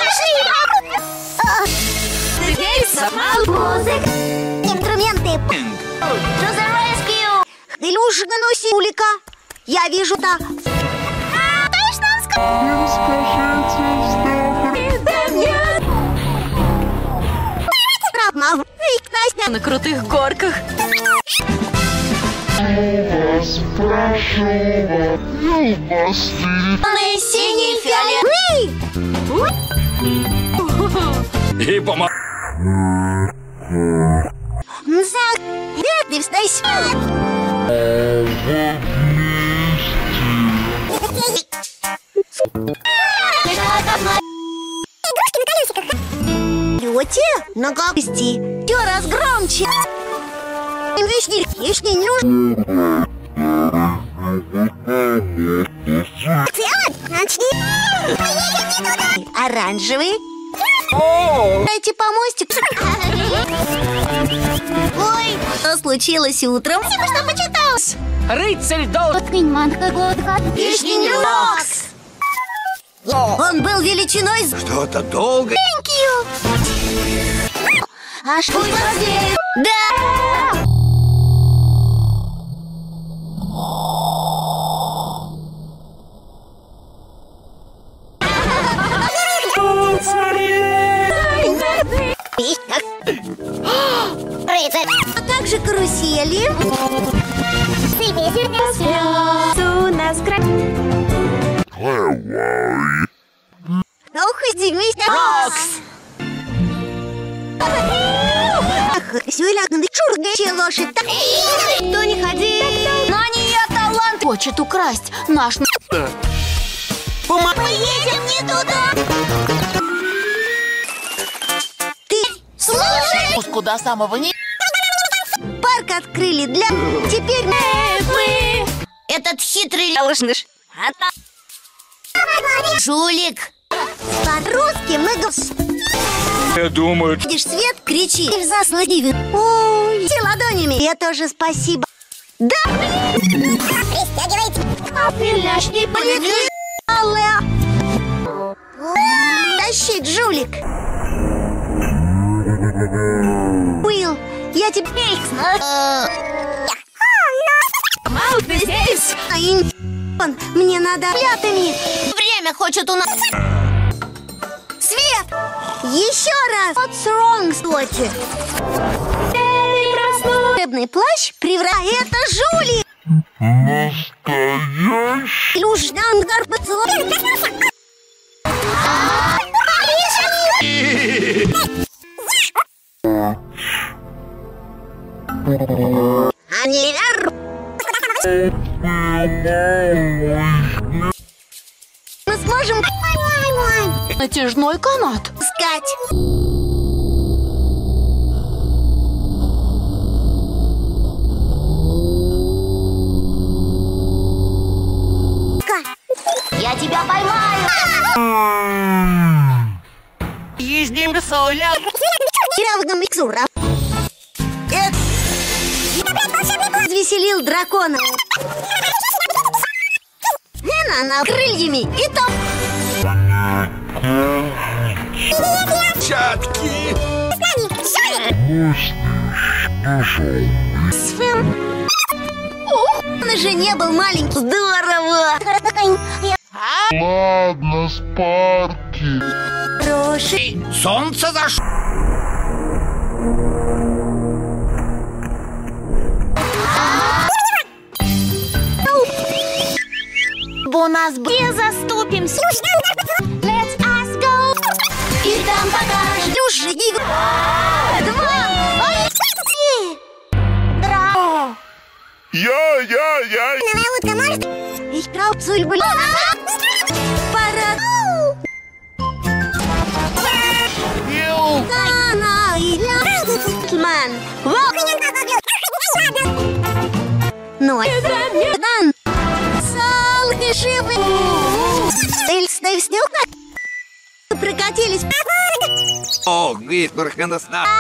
Теперь сама музыка. Инструменты. To the rescue! Илюша, носи улика. Я вижу та. На крутых горках. вас прошу, я вас Синий, фиолетовый. И помог. Бедный, встань. не На капусти. Еще раз громче. Вишни, вишни не нужно. Оранжевый. Дайте по мостику. Ой, что случилось утром? Спасибо, что почитался. Рыцарь должен... Вишни Локс. Он был величиной... Что-то долго. Thank you. А что это? Да! Рыцарь. А как же карусели? Ох, иди вместе. Рокс! Ах, сюля, чургающая лошадь. Кто не ходи? На нее талант хочет украсть наш... Мы едем не туда. Ты слушай. Куда самого не... Парк открыли для... Теперь мы... Этот хитрый лошадь. Жулик. По-русски мы... Я думаю... Видишь свет? Кричи. И в заслоне. Ой, все ладонями. Я тоже спасибо. Да! Пристегивайте. Апеляшки полетели. Тащить, жулик. Уилл, я тебе... Маут, ты здесь? Ай, он, мне надо пятами. Время хочет у нас. Свет! Еще раз! What's wrong, Слоти? Волшебный плащ превращает... Это жулик! Настоящий. Люждан Гарбацло. Они... Мы сможем... Натяжной канат. Искать. Я тебя поймаю. Ездим соля. Явно миксура. Это... Развеселил дракона. Эна на крыльями. И там... Чатки! Свен. Ух, он же не был маленький. Здорово. Ладно, Спарки. Хороший. Солнце зашло! У нас где заступимся? Let's us go. И там покажешь. Люжи. Два. Дра. Я, я, я. Утка может? Ich brauch Зульбуль. Пора. Она и Ман. Ноль. Дан. Салки живы. Эльстай снег. Прокатились. О, Гвитбург на нас на...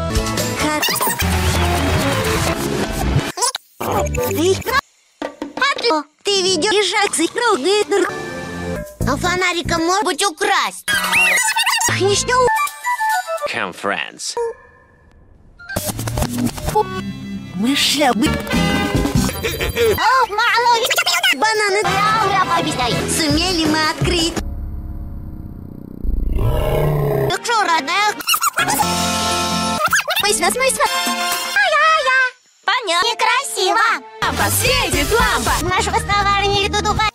Ты ведешь ежак за круг. А фонарика может быть украсть? Ничего. Come, friends. Мы шляпы. О, мало. Бананы. Я пообещаю. Сумели мы открыть. Так что, родная? Смысла, смысла. Ай-яй-яй. Понятно. Некрасиво. Лампа, светит лампа. Нашего стоварни тут уходит.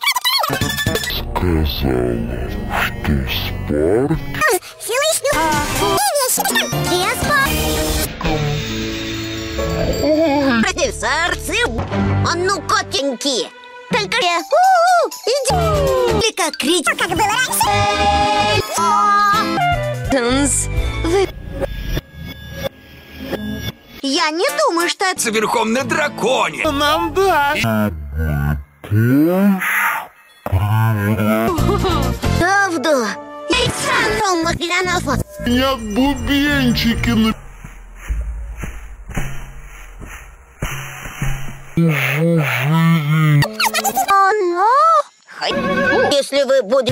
Сказала, что Спарки. Я спал. Профессор, а ну, котеньки. Только я. Иди. Или как кричать. Как было раньше. Танц. Вы... Я не думаю, что это... Верхом на драконе. Нам да. Правда? Александр Маклянов. Я бубенчики на... Если вы будете...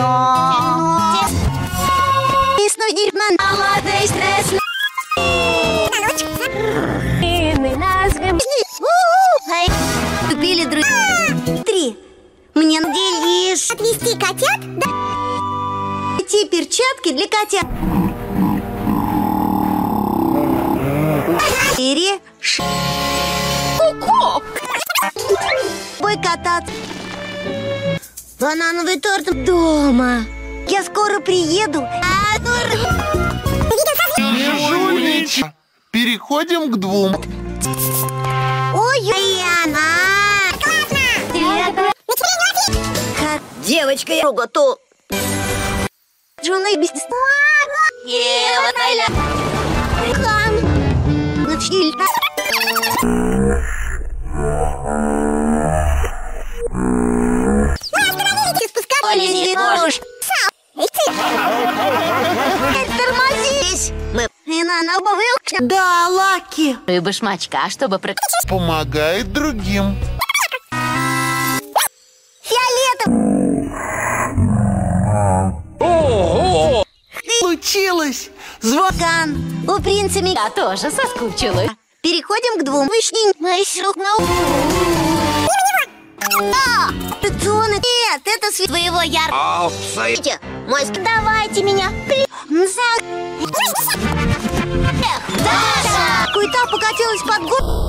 Иснудить на... Молодой стресс. Купили друзья. Три. Мне делишь. Отвезти котят? Да. Эти перчатки для котят. Четыре. Ку-ку. Бой кататься. Банановый торт дома. Я скоро приеду. А, Не жульничай. Переходим к двум. ой, она. Как девочка, я готов. Джуна без... Ева, Тайля. Хан. Начни. Тормозись. Мы... И на новый... Да, Лаки. И башмачка, чтобы про... Помогает другим. Фиолетовый. Случилось. Звукан. У принца Ми... Я тоже соскучилась. Переходим к двум. Рациона. Нет, это свет твоего яркого. Мой... Давайте меня. Даша! Куйта покатилась под гору.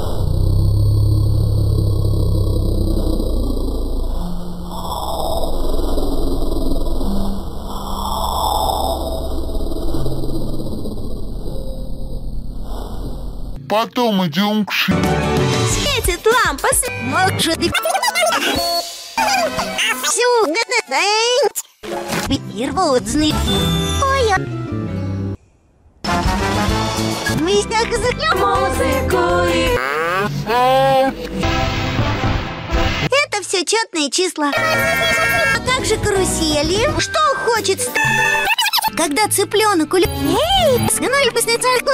Потом идем к ши. Светит лампа. Может, и... Всю гадать. Первоудзный. Ой, мы из них заклем музыку. Это все четные числа. А как же карусели? Что хочет? Когда цыпленок улет... Эй, сгнули по снецарку.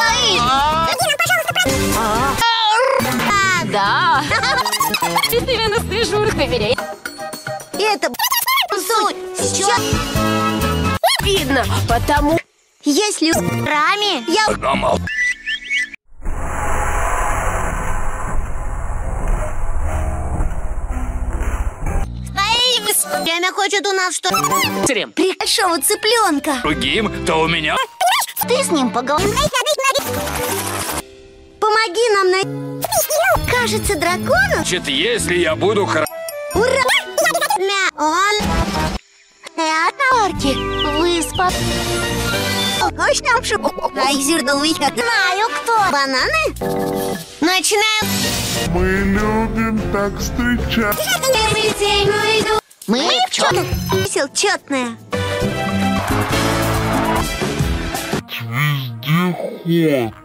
Да. Четырнадцатый жур, проверяй. Это суть. Сейчас. Видно, потому... Если раме я... Время хочет у нас что? При большого цыпленка. Другим, то у меня. Ты с ним поговори. Помоги нам найти. Кажется, дракону. Значит, если я буду хорошо. Ура! Мя, он... Театрки. Выспа. Знаю, кто. Бананы? Начинаем. Мы любим так встречать. Мы пчелы. Весел четная. Вездеход.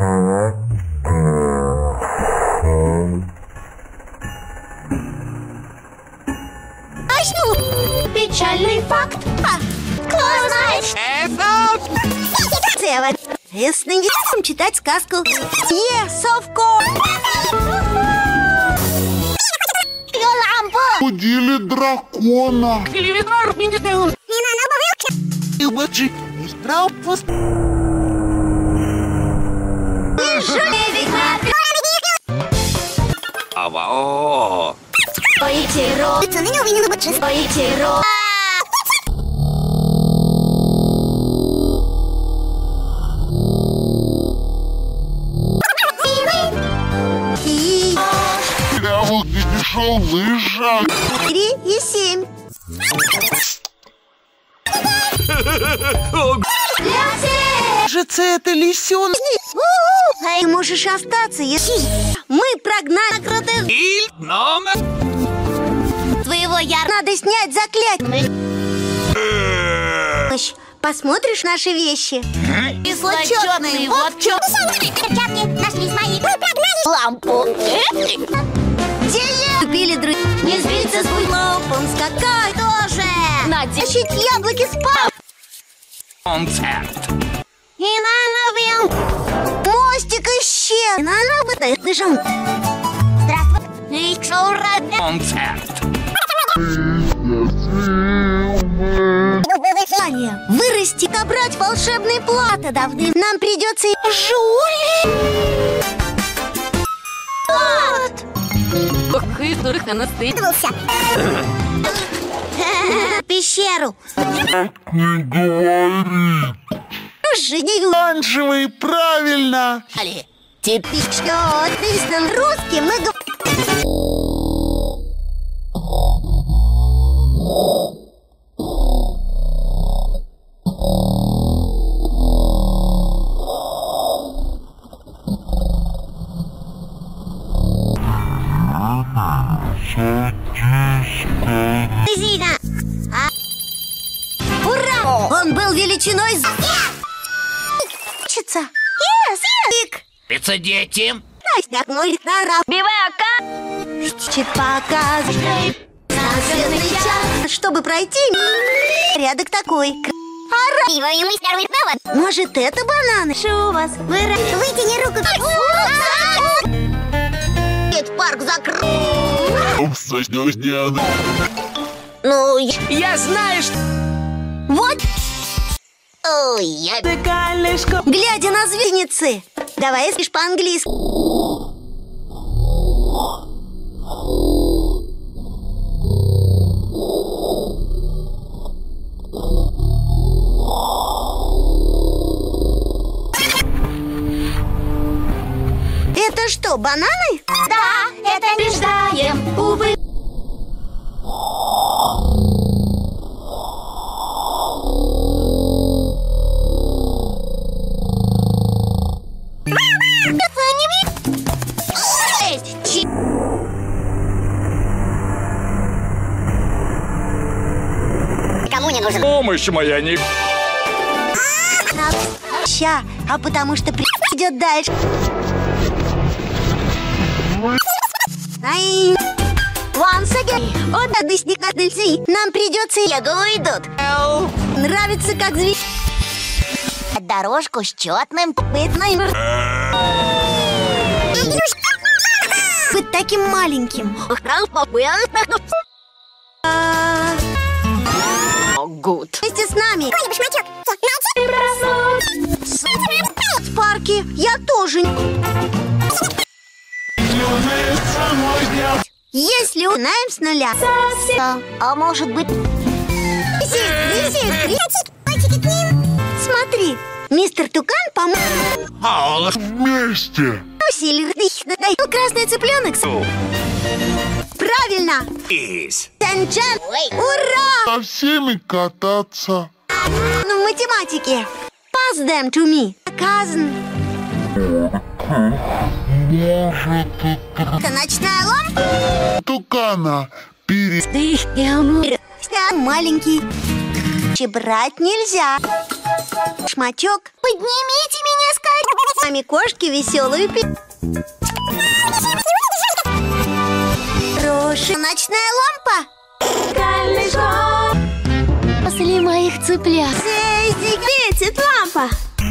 Печальный факт. А, кто знает? Это... Если не будем читать сказку. Yes, of course. Лампу. Будили дракона. Ава-о. Поитеро. Поитеро. Я вот не шел лыжа. Три и семь. Кажется, это лисенок. Ты можешь остаться, если мы прогнали крутых И номер. твоего яр. Надо снять заклятие. Посмотришь наши вещи? Кислотётный, вот чё. Перчатки нашлись мои. Мы прогнали Лампу. Где я? Купили друзья. Не сбиться с буйлопом, скакать тоже. Надя. Тащить яблоки с пап. Концерт. И на новый мостик исчез. И на новый дышим. Здравствуй. Шура. Концерт. Вырасти, набрать волшебный плат. Давным нам придется... Жули! Ох, и дурка настыдился. Пещеру. Не говори. Жени Оранжевый, правильно. теперь что? Ты на русским мы говорим. Зина! А? Ура! Он был величиной с... Учится! Yes, yes! Пицца дети. Настя, мой тарап! Бивака. Чит показ! Светный час! Чтобы пройти, порядок такой. Ара! Может, это бананы? Что у вас? Вытяни руку! Этот парк закрыл! Соседи. Ну, Я знаю, что... вот! Ой, я... Глядя на звезницы! Давай скажешь по-английски. Это что, бананы? Да, это побеждаем. Увы. Кому не нужен? Помощь моя не... Ща, а потому что придет дальше. Ай. Once again. О, да, дысник на дельцы. Нам придется... Я думаю, идут. Нравится, как зверь. Дорожку с четным. Быть таким маленьким. Гуд. Вместе с нами. В парке я тоже. Если узнаем с нуля. А может быть... Смотри, мистер Тукан помог. Вместе. Красный цыпленок. Правильно. Из. Тянчан. Ура! Со всеми кататься. Ну, в математике. Pass them to me. Cousin. Может, Это ночная лампа. Тукана пере... Маленький. Брать нельзя. Шмачок. Поднимите меня скорее. Сами кошки веселую пи... Роша. Ночная лампа. После моих цыплят. Здесь светит лампа.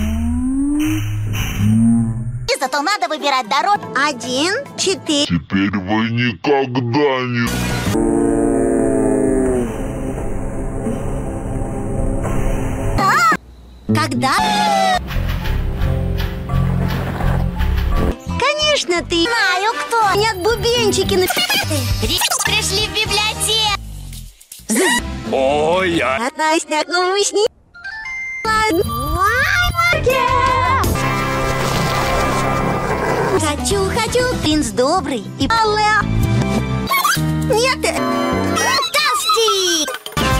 И зато надо выбирать дорогу. Один, четыре. Теперь вы никогда не... Когда? Конечно, ты. Знаю, кто. Нет, бубенчики на... Пришли в библиотеку. Ой, я... Настя, мы с ней... Хочу, хочу. Принц добрый и... Нет! Фантастик!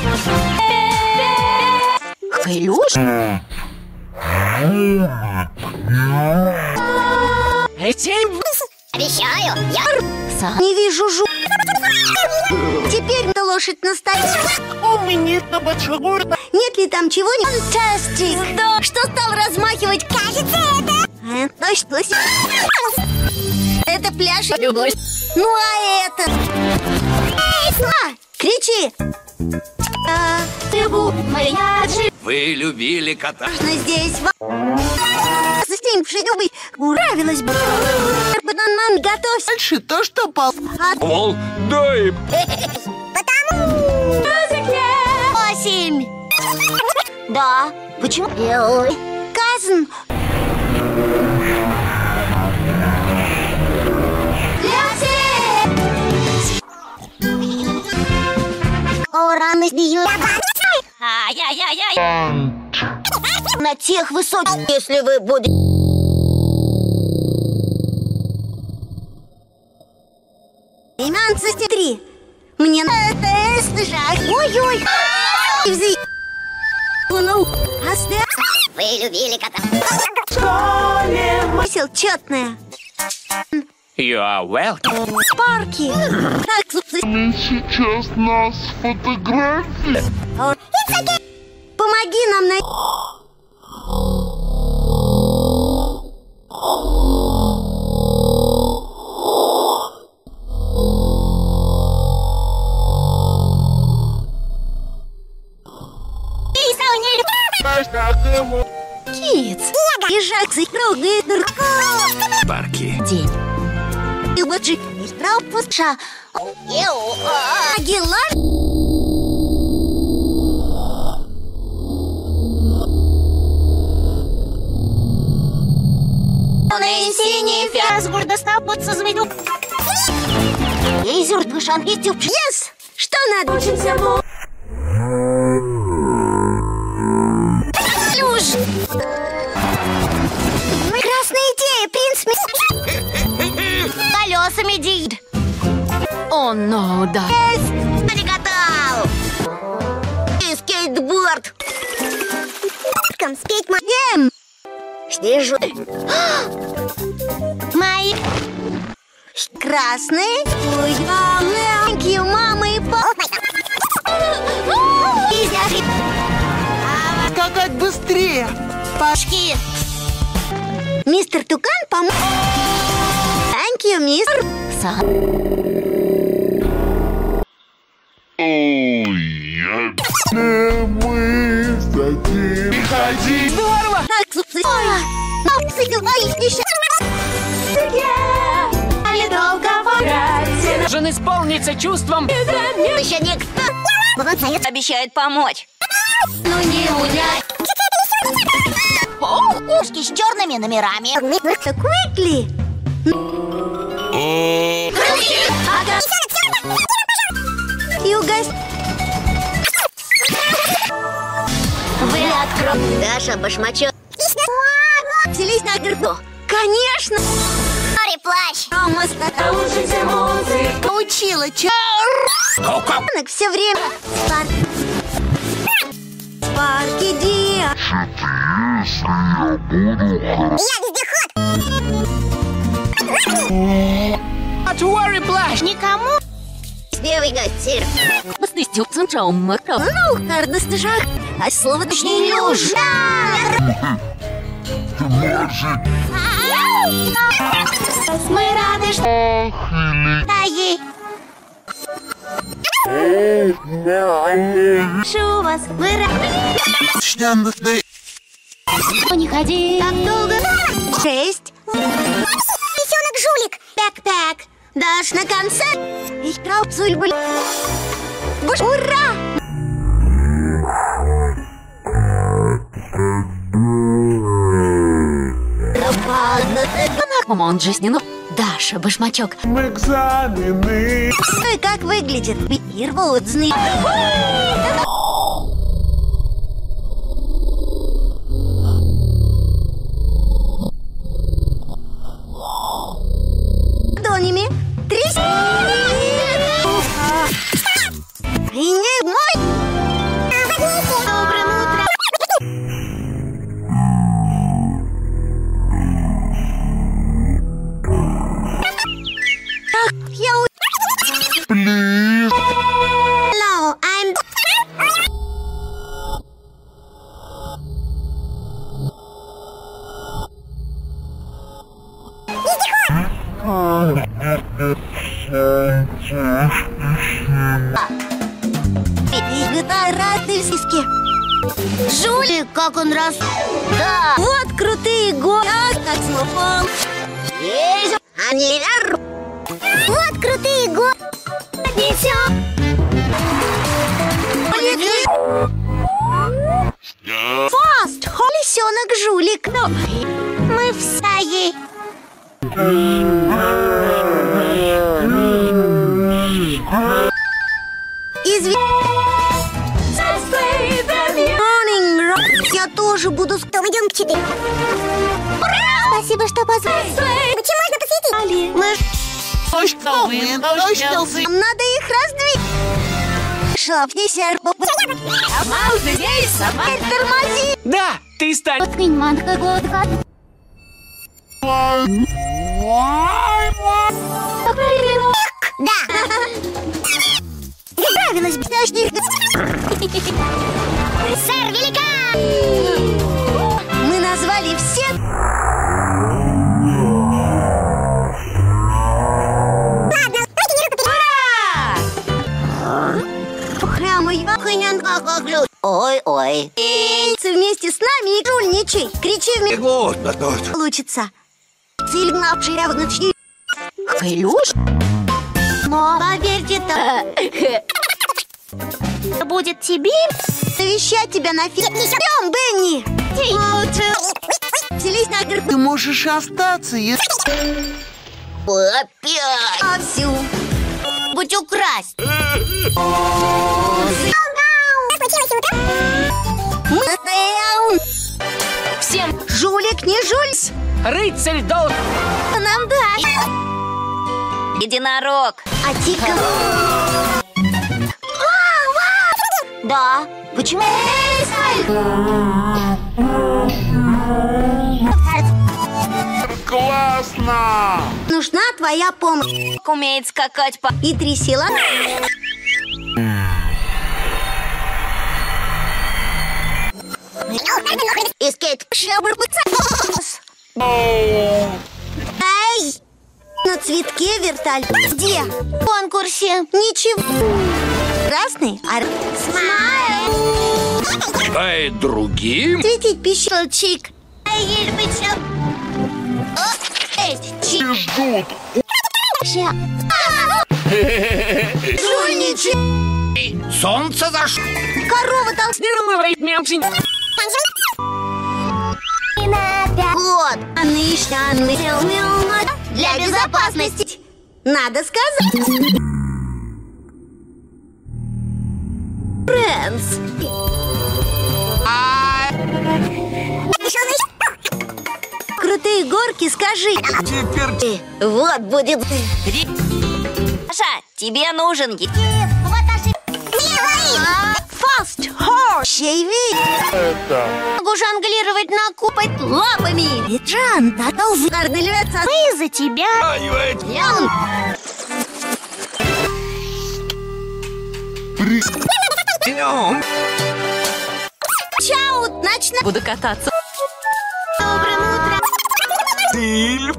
Илюш? Обещаю, я... Не вижу жу... Теперь теперь эта лошадь настоит. У меня на большой город. Нет ли там чего-нибудь? Фантастик! Да. Что стал размахивать? Кажется, это... Э, точно. Это пляж. Ну, а это... Эй, Сла! Кричи! А, Вы любили кота? здесь... Застенивший нравилось бы. Банан, готовься. Дальше то, что пал. Вол, дай. Восемь. Да. Почему? Казн. О, рано сбью. Ай-яй-яй-яй. На тех высоких, если вы будете... Двенадцать три. Мне на это жах. Ой-ой. Ну, оставь. Вы любили кота. Мысль четная. You are welcome. Парки. Так, Они сейчас нас фотографируют. помоги нам найти. Китс. Ежак за круглый дырка. Парки. День. И вот же пропуска. Агила. Синий фиас гордо стопутся змею. Езер, душанки, тюб. Yes! Что надо? Учимся му. Люж! Красная идея, принц. Колесами дид. О, ну, да. Приготовил. И скейтборд. Ком спеть моем. Слежу. Мои. Красный. Ой, thank you, мама и папа. Скакать быстрее. Пашки. Мистер Тукан помог. Thank you, мистер. Сад. Ой, я... Мы затем... Приходи. Здорово. Так, слушай. Ой, сидел, ай, еще. Должен исполниться чувством. Еще никто. Обещает помочь. Ну не удай. Ушки с черными номерами. Так Уикли. И угас. Вы откроете. Даша, башмачок. Селись на горду. Конечно. Море плащ. Учимся музыке. Научила, чё? Все время. Спарк. Спарки, Ди. Если я буду... Я вездеход. Not to worry, плащ. Никому. Спевай, гостер. Постыстил центром мэкро. Ну, гордость жах. А слово точнее люж. Может... Мы рады, что Ах, или... таи. Прошу вас, вы рады. Не ходи. Так долго. Шесть. Лисенок жулик. Пэк-пэк. Дашь на концерт. Ich brauch Зульбуль. Буш, ура! Он жизненно. Даша, башмачок. Экзамены. Ну и как выглядит? Ирвудзный. Донями. Тряс. И не мой. Добрым утром. Так, я у... Плиз. Жулик, как он рос. Да. Вот крутые горы, как смофон. Есть. Они вверх. Вот крутые горы. Несем. Фаст, лисенок жулик. Ну, мы в стае. Извини. Я тоже буду. То идем к четыре. Спасибо, что позвали. Почему можно посветить? Мы... Точно. Нам надо их раздвинуть. Шапни серпу. Тормози. Да, ты стань. Да. Справилась, бедняжки. Сэр Великан! Мы назвали все. Ладно, давайте не рукопись. Прямо я хынянка как люд. Ой-ой. Вместе с нами и жульничай. Кричи вместе. Вот, Получится. Сильнавший рявночный. Илюш? Но поверьте-то. Будет тебе? Навещать тебя на фильм. Идем, Бенни. Селись на горбу. Ты можешь остаться, если... Опять. А всю. Будь украсть. Мы Всем жулик, не жуль. Рыцарь должен... Нам дай. Единорог. А Тика... Да. Почему? Классно! Нужна твоя помощь. Умеет скакать по... И три сила. Искать шабрбыца. Ай! На цветке вертолет. Где? В конкурсе. Ничего. Красный, а смайл. Дай другим. Светить пищалчик. И ждут. Жульничай. Солнце зашло. Корова толстая. Вот. Для безопасности. Надо сказать. Фрэнс. Крутые горки, скажи. Теперь... Вот будет. Саша, тебе нужен... Fast horse. Чей вид? Это. Могу жонглировать, накупать лапами. И Джан, готов львеца. Мы за тебя. Ян. Чаут, начну. Буду кататься. Доброе утро. Сильв.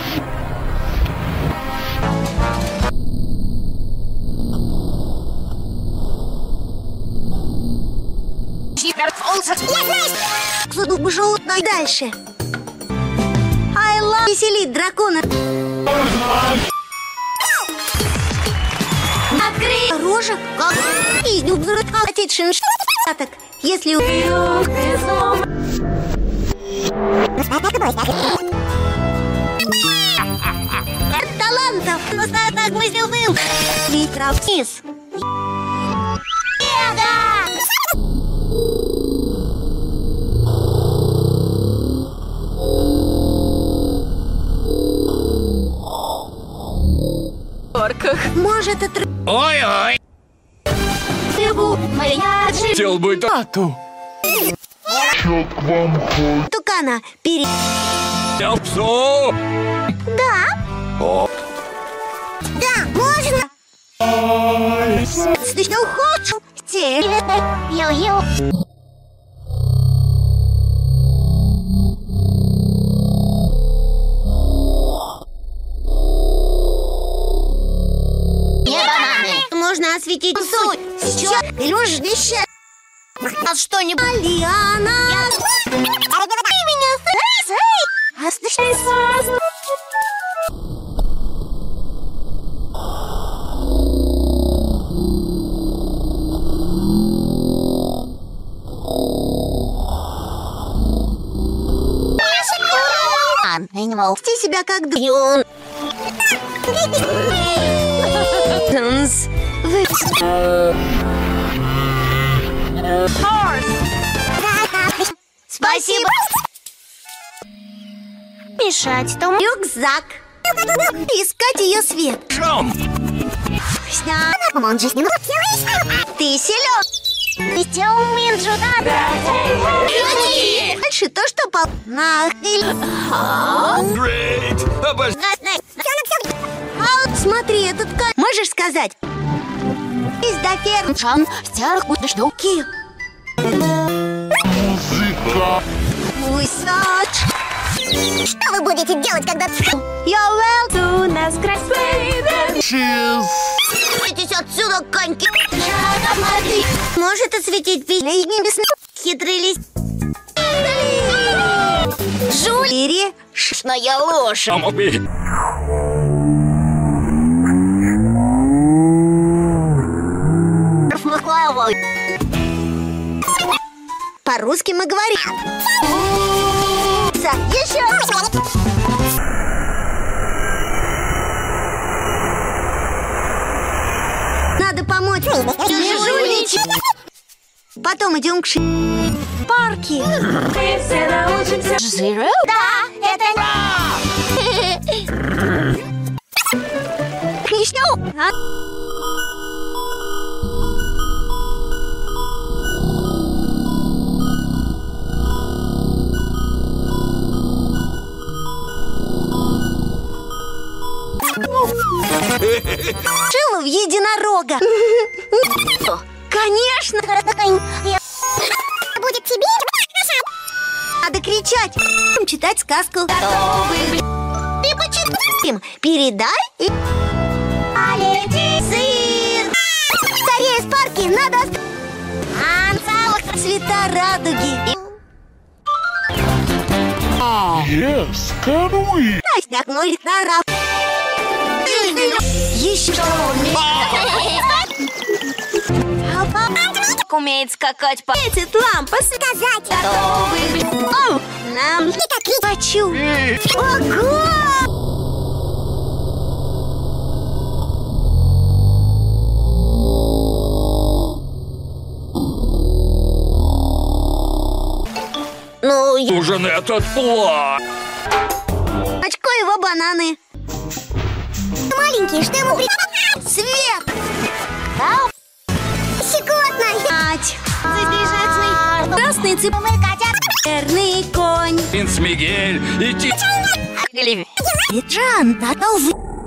Суду желудной дальше. I love веселит дракона. Открыть рожек, как и взрыв хотеть шиншаток. Если у талантов, но так мы сделаем. Литра вниз. Может, это... Ой-ой. Хотел бы тату. Чё к вам ходит? Тукана, пере... Псу. Да, О, да, можно. Ты что хочешь? Те. Йо-йо. Можно осветить суть. Сейчас. Илюш, вещай. А что-нибудь? Алиана! Ты меня слышишь? Вести себя как дрон. Спасибо. Мешать там. Рюкзак. Искать ее свет. Шум! Ты силен. Дальше то, что пол... Грейт! Обожаю! Смотри, этот кот. Можешь сказать? Из до ферм. Шан, стяг, штуки. Музыка. Высоч. Что вы будете делать, когда... You're well to нас красивее. Чиз. Идите отсюда, коньки. Может осветить пилей небесных. Хитрый лист. Жулири. Шная лошадь. Бамблби! По-русски мы говорим. Еще. Надо помочь. Не жульничай. Потом идем к ши... парке. Zero? Да, это... Еще. А? Шилов единорога. Конечно. Будет тебе... Надо кричать. Читать сказку. Ты почитаем. Передай. И... Сыр. Скорее с парки. Надо... Цвета радуги. Yes, can we? Как мой раб. Еще. Умеет скакать по... Светит лампа. Сказать. О, нам хочу. Ого! Ну, Ужин этот план! очко его бананы. Маленький, что ему... при- Свет! Щекотно. Мать! Красный цып... Верный конь. Принц Мигель и ти... И Джан готов.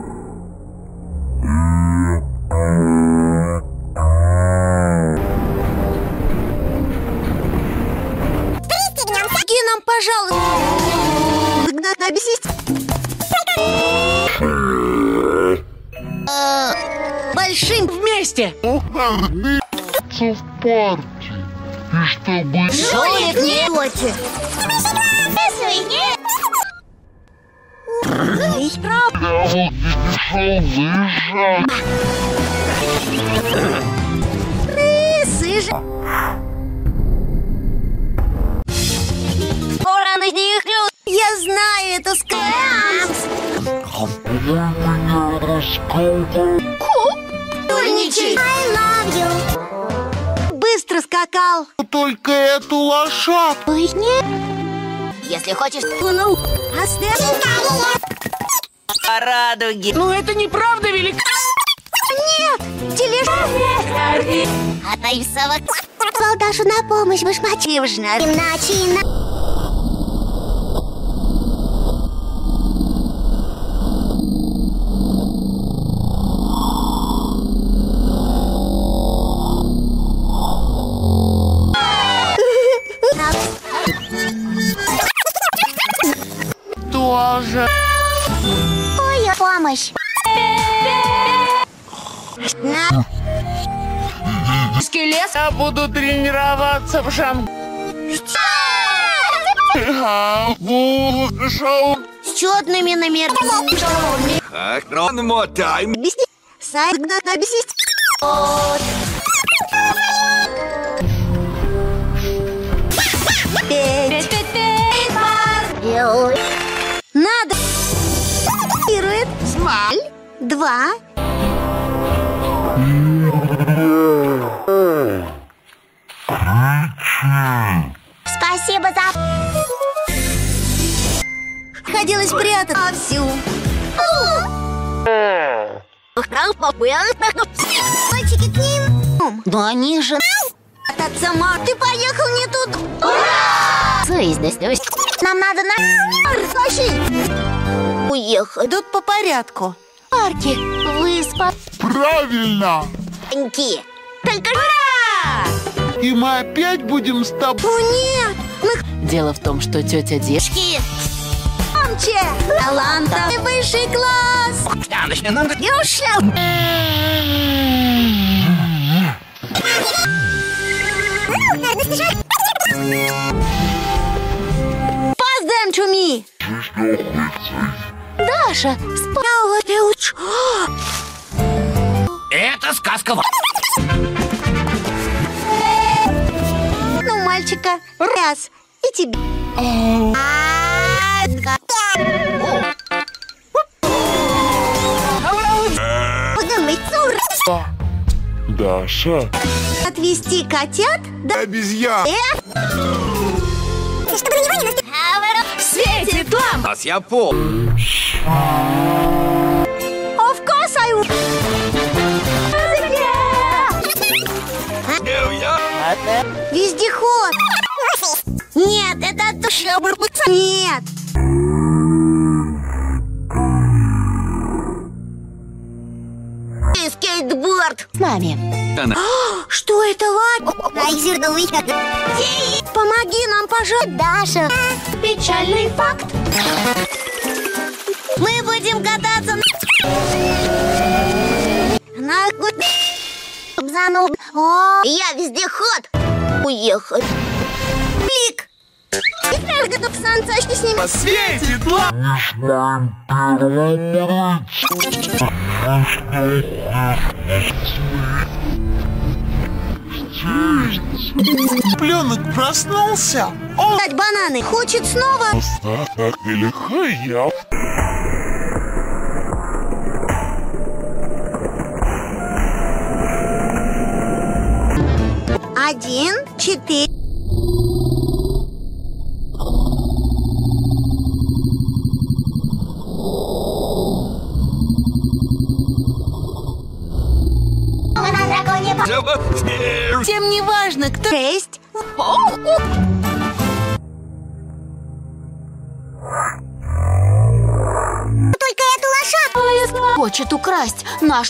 Пристегнемся. Помоги нам, пожалуйста. Надо объяснить. Большим Вместе. В парке. И чтобы... жулик не тете. Есть прав. Я вот не шел лыжать. Крысы же. Ворон из них люд. Я знаю эту сказку. Жульничай. I love you. Быстро скакал. Только эту лошадку. Если хочешь... Ну, оставь. По радуге. Ну это неправда, велик. Нет, тележка. Отдай совок. Балдашу на помощь, башмачивжна. Иначе... Тоже. Ой, помощь. Скелет. Я буду тренироваться в шам... С четными номерами. One more time. Объясни. Сайт надо объяснить. Петь. Надо. Ирует. Смаль. Два. Спасибо за... Хотелось спрятать вовсю. Мальчики к ним. Но они же... От сама. Ты поехал не тут. Соиздость. Нам надо на... Тащи. Уехать. Тут по порядку. Парки. Выспа. Правильно. Только ура! И мы опять будем с тобой. О, нет! Мы Дело в том, что тетя Дев... громче! Талантов высший класс! Юша! Поздравим, Чуми! Даша, Спа... Это сказка. Ну, мальчика, раз, и тебе. Даша. Отвезти котят до... Обезьян. Светит лампа! Нас я пол. Of course I will. Вездеход! Нет, это точно. Нет! И скейтборд! с нами. Она... Что это, Вань? Помоги нам, пожалуйста, Даша. Печальный факт. Мы будем кататься на... на... Зануд. О, я вездеход. Уехать. Блик. Теперь готов санцачки с ним. Светит лампа. Пленок проснулся. Он Дать бананы. Хочет снова. так легко я. Один, четыре. Тем не важно, кто... Шесть. Только эту лошадку. Хочет украсть наш...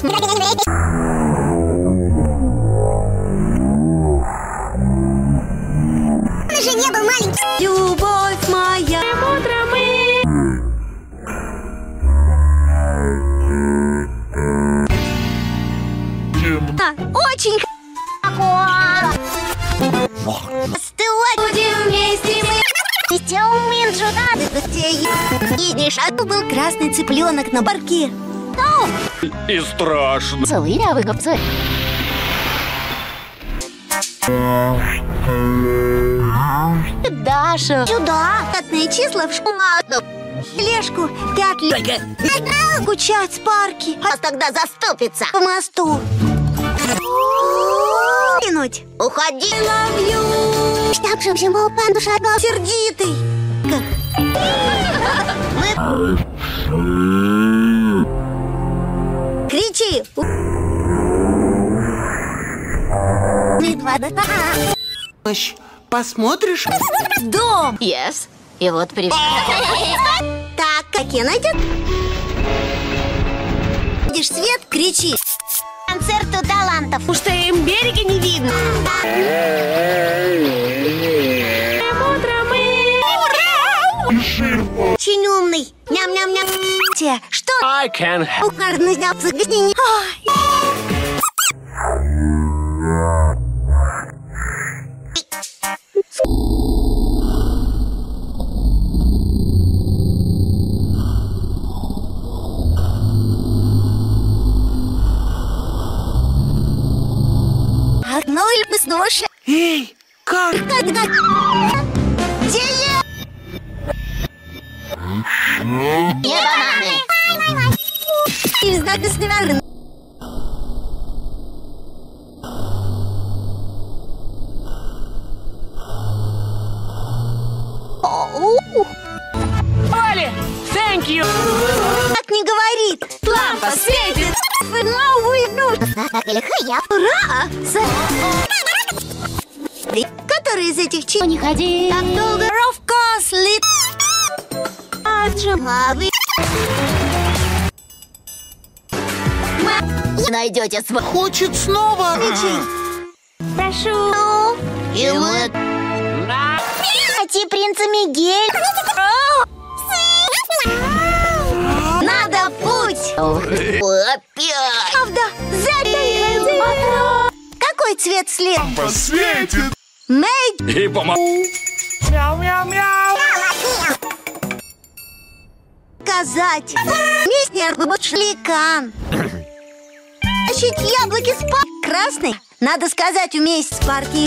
Он же не был маленький. Любовь моя. Утро мы. А, очень Стылать будем вместе мы. Весёл Минджу, да? Едешь, а то был красный цыпленок на барке. И страшно. Целый рявый. Даша. Сюда. Отные числа в школу. Лешку пять лет. Скучать с парки. А тогда заступится по мосту. Кинуть. Уходи. Чтоб же всему панду шагал сердитый. Кричи. Посмотришь? Дом. Yes. И вот привет. Так, какие найдет? Видишь свет, кричи. Концерту талантов. Уж что им берега не видно. Очень умный. Ням-ням-ням. Те, что? I can have... Укарно снял загрязнение. Ой. Так и сверн. Оли, thank you. Так не говорит. Лампа светит. Новую игру. Ура! Который из этих чи... Не ходи. Так долго ровка слит. Отжимавы. Найдете свой. Хочет снова. Прошу. И мы... Эти принца Мигель. Надо в путь. Опять. Правда? Забей. Какой цвет след? Посветит. Мэй. И помо... Мяу-мяу-мяу. Сказать. Мистер Башликан. Тащить яблоки с пар... Красный. Надо сказать вместе с парки.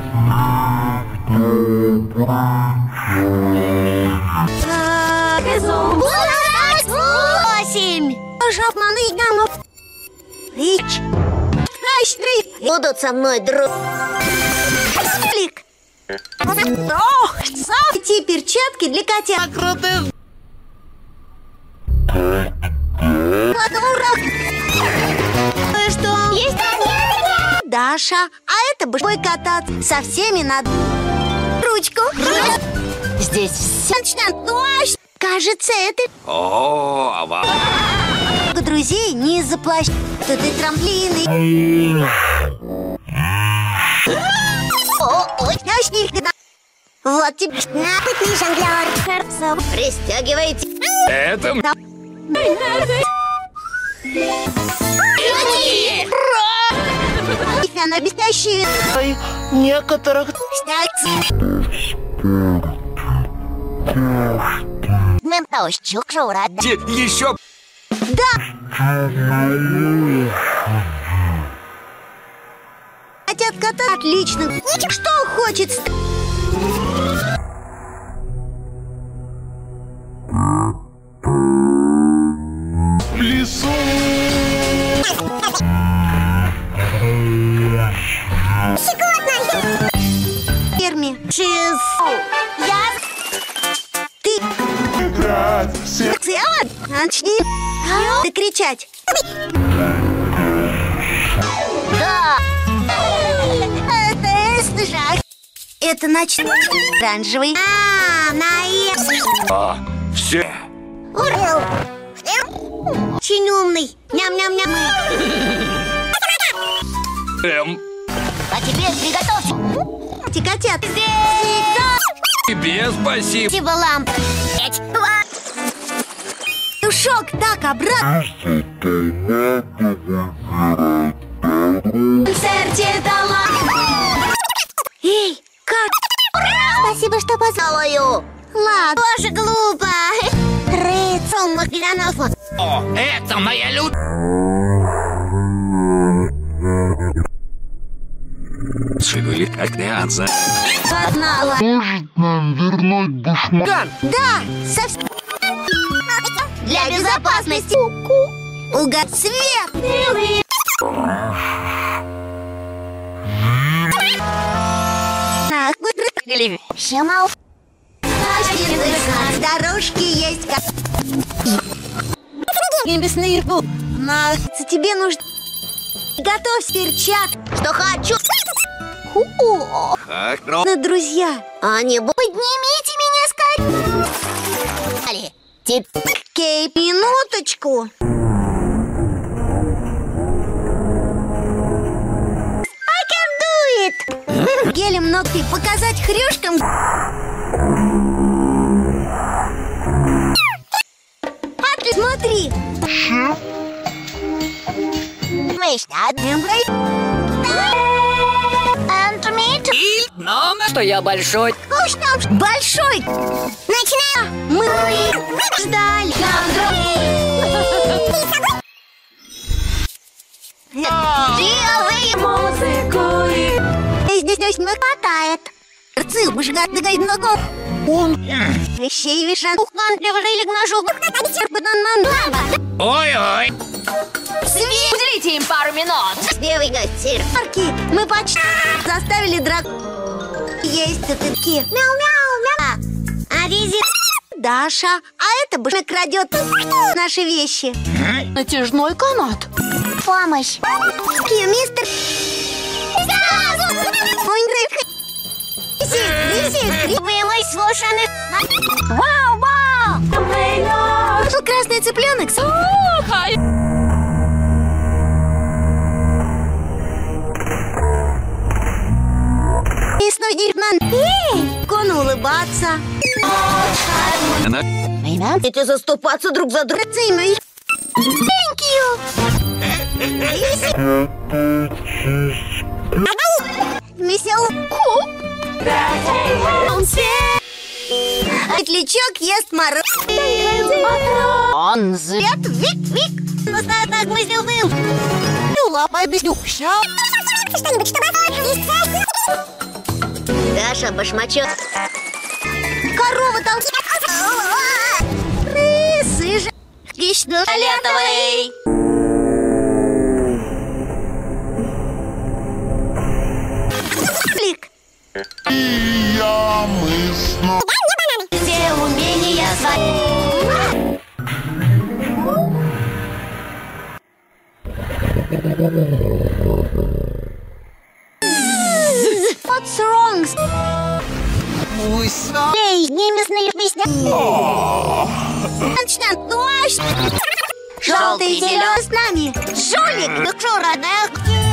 Восемь. Жапманы ямов. Ич. Найштры. Будут со мной друг. Лик. Ох, эти перчатки для котят. Крутых. Ну что? Есть Даша, а это большой кататься. Со всеми надо. Ручку. Здесь все. Точно. Кажется, это О, а вам... друзей не из-за плаща. Тут и трамплины. О, ой, точненько. Вот тебе. опытный жонглер. Пристегивайте. Это... Она блестящая. Некоторых. Ментощук жура. Те- Еще... Хотят кота отлично. Что хочет? В лесу. Ферме. Чиз. Я Ты Играть. Все. целый? Начни. Да кричать. да. Это эстежак. Это ночной. Оранжевый. А, наем. А, все. Урел. Очень умный. Ням-ням-ням. Эм, А теперь приготовься. Эти котят. тебе спасибо. Типа ламп. Душок. Так, обратно. Концерте талант. Эй, как? Спасибо, что позволю. Ладно. Тоже глупо. Рыцом Макдональдс. О, это моя лют. Шевели как Дианза. Познала. Может нам вернуть бушман? Да, совсем. Для безопасности. Угад свет. Ах, вы Шимал. на дорожке есть как... Небесный рбу. На тебе нужно... Готовь перчатки. Что хочу. О, Как ро- на друзья. Они будут... Поднимите меня скорее. Теперь Кей, минуточку. I can do it. Гелем ногти показать хрюшкам. Атли, смотри. И, но, что я большой. Большой. Начинаем. Мы ждали. Делай музыку. Здесь здесь не хватает. Рцы, мужгат, догай ногу. Он Вещей вишан. Ухман, привожили к ножу. Ой-ой. Уделите им пару минут. Двигай, сир. Марки, мы почти заставили драк... Есть цветки. Мяу-мяу-мяу. А визит... Даша, а это бы крадет наши вещи. Натяжной канат. Помощь. Ки, мистер... Вы мой слушанный. Вау, вау! Вышел красный цыпленок. Мясной дерьман. Кон улыбаться. Она... Эти заступаться друг за друга. Thank you. Весело. Петлячок ест мороз. Он з... Вик, вик, вик. Ну, так мы сделаем. Лапа, объясню. Что-нибудь, чтобы... Даша, башмачок. Корова толстая. Крысы же. Хищно. Фиолетовый. Клик. И я мысленно. Все умения свои. What's wrong? Эй, неместные песня. Начнем дождь. Желтый, зеленый с нами. Жулик, ну что, родная?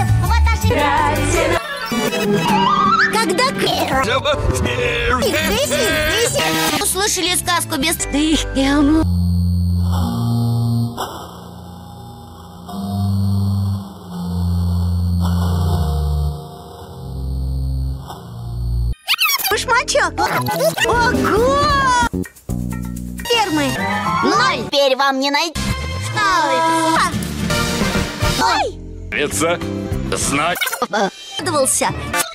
Когда Услышали сказку без... башмачок. Ого! Фермы. Ноль. Теперь вам не найти. Ой! Это знать. Радовался.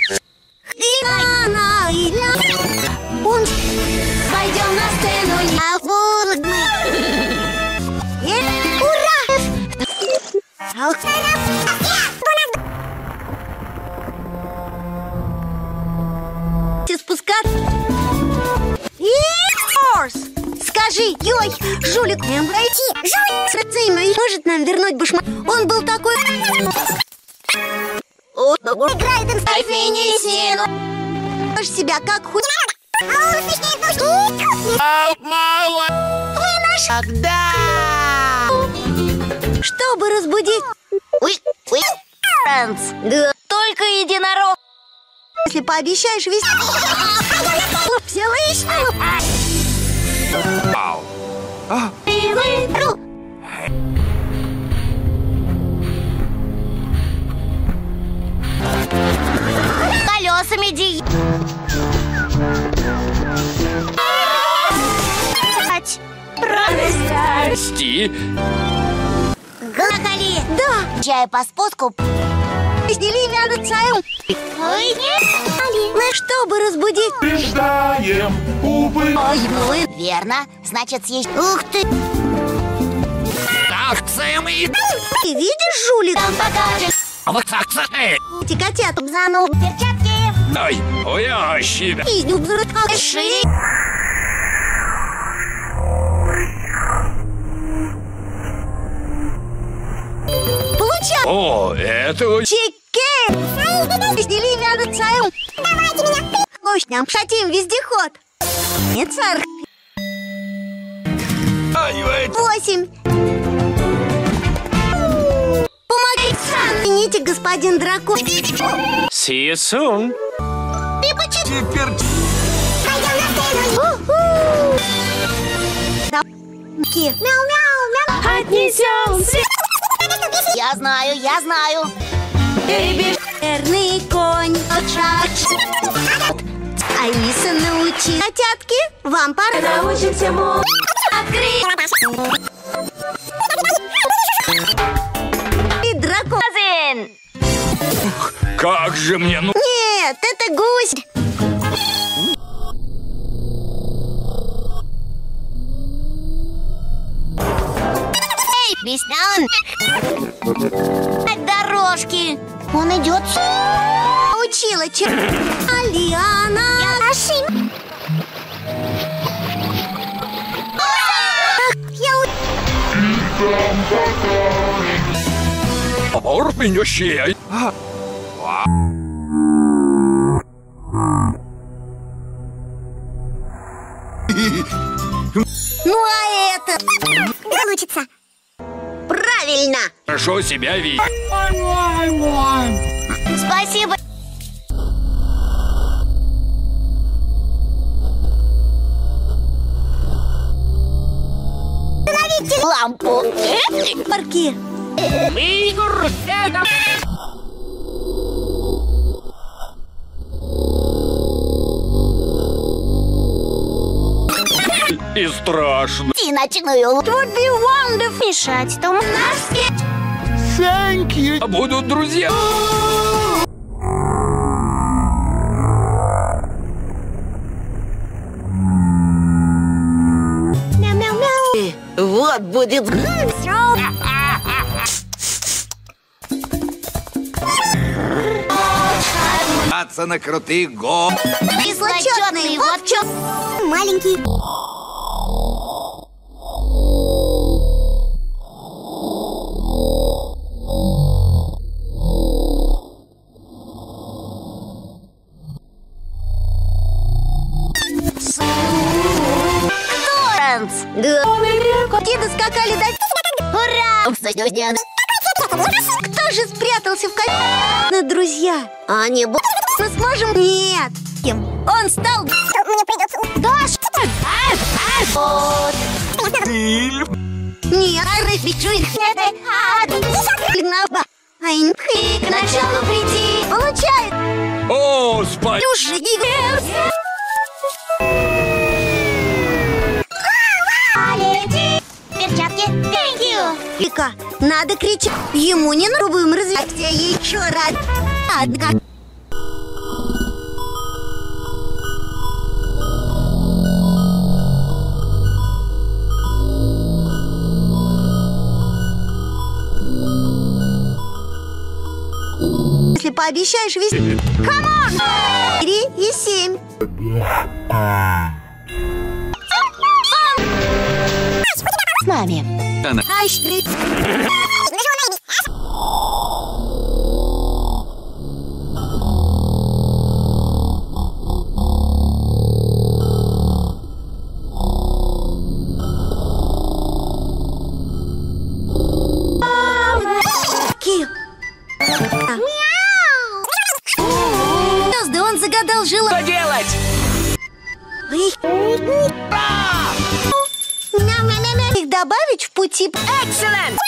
Ильяна, Ильяна. Он... Пойдем на сцену. А вот мы. Э, ура! Ах. Спускаться. Скажи, йой, жулик, нам пройти. Жулик, Цеймой может нам вернуть башмак. Он был такой... Играет инстаграм. Можешь себя как хуй... Когда? Чтобы разбудить... Уй, уй. Да. Только единорог. Если пообещаешь вести... Взяла еще... Вау. Колесами ди... Сти. Гагали. Да. Чай по спуску. Раздели рядом царем. Ой, Мы чтобы разбудить... Побеждаем, увы. Ой, блин. верно. Значит, съесть... Ух ты. Ах, Цеймой. Ты видишь, жулик? Там покажет. Вот так, Цеймой. Эти котята занул. Перчатки. Ой, ой, ой, щида. Пиздюк взрывал. Шире. Получай. О, это... Чеке. Раздели рядом царем. Давайте меня. Мощням шатим вездеход. Нет, царь. Восемь. Помогите. Извините, господин дракон. See you soon. Ты почему? Теперь... Мяу-мяу-мяу. Отнесем. Я знаю, я знаю. Верный конь. Алиса научи. Котятки, вам пора. Научимся мол. И дракон. Как же мне ну... Нет, это гусь. Эй, Объяснял. Дорожки. Он идет. Учила чем? Алиана. Я ошиб. Ор меня щей. Ну а это? Получится. Правильно. Хорошо себя видеть. Спасибо. Лампу. Парки. И страшно. И ночную. Would be wonderful. Мешать там. Thank you. А будут друзья. Вот будет... Кататься на крутых гор. Кислотчетный, вот в чем. Маленький. Да. Деды скакали до... Ура! Кто же спрятался в кольце? Друзья. А не б... Мы сможем? Нет. Кем? Он стал... Мне придется... Даш! Вот. Нет. К началу приди. Получает. О, спать. Уже Перчатки. Thank you. Вика, надо кричать. Ему не надо. Будем развивать. Я еще рад. Одна. Если пообещаешь вести... Камон! Три и семь. С нами. Она. Аж три. Звезды, он загадал жила. Что делать? Их добавить в пути. Excellent!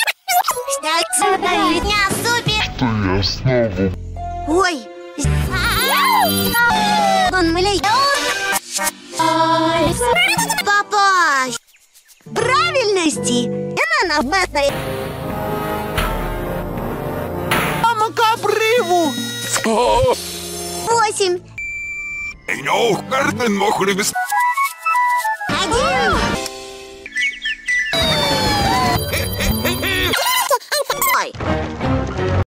Дня супер. Что я снова... Ой. Он млей. Попасть. Правильности. И на бэтой. Мама к обрыву! О, Восемь. Ну, Картен мог любить.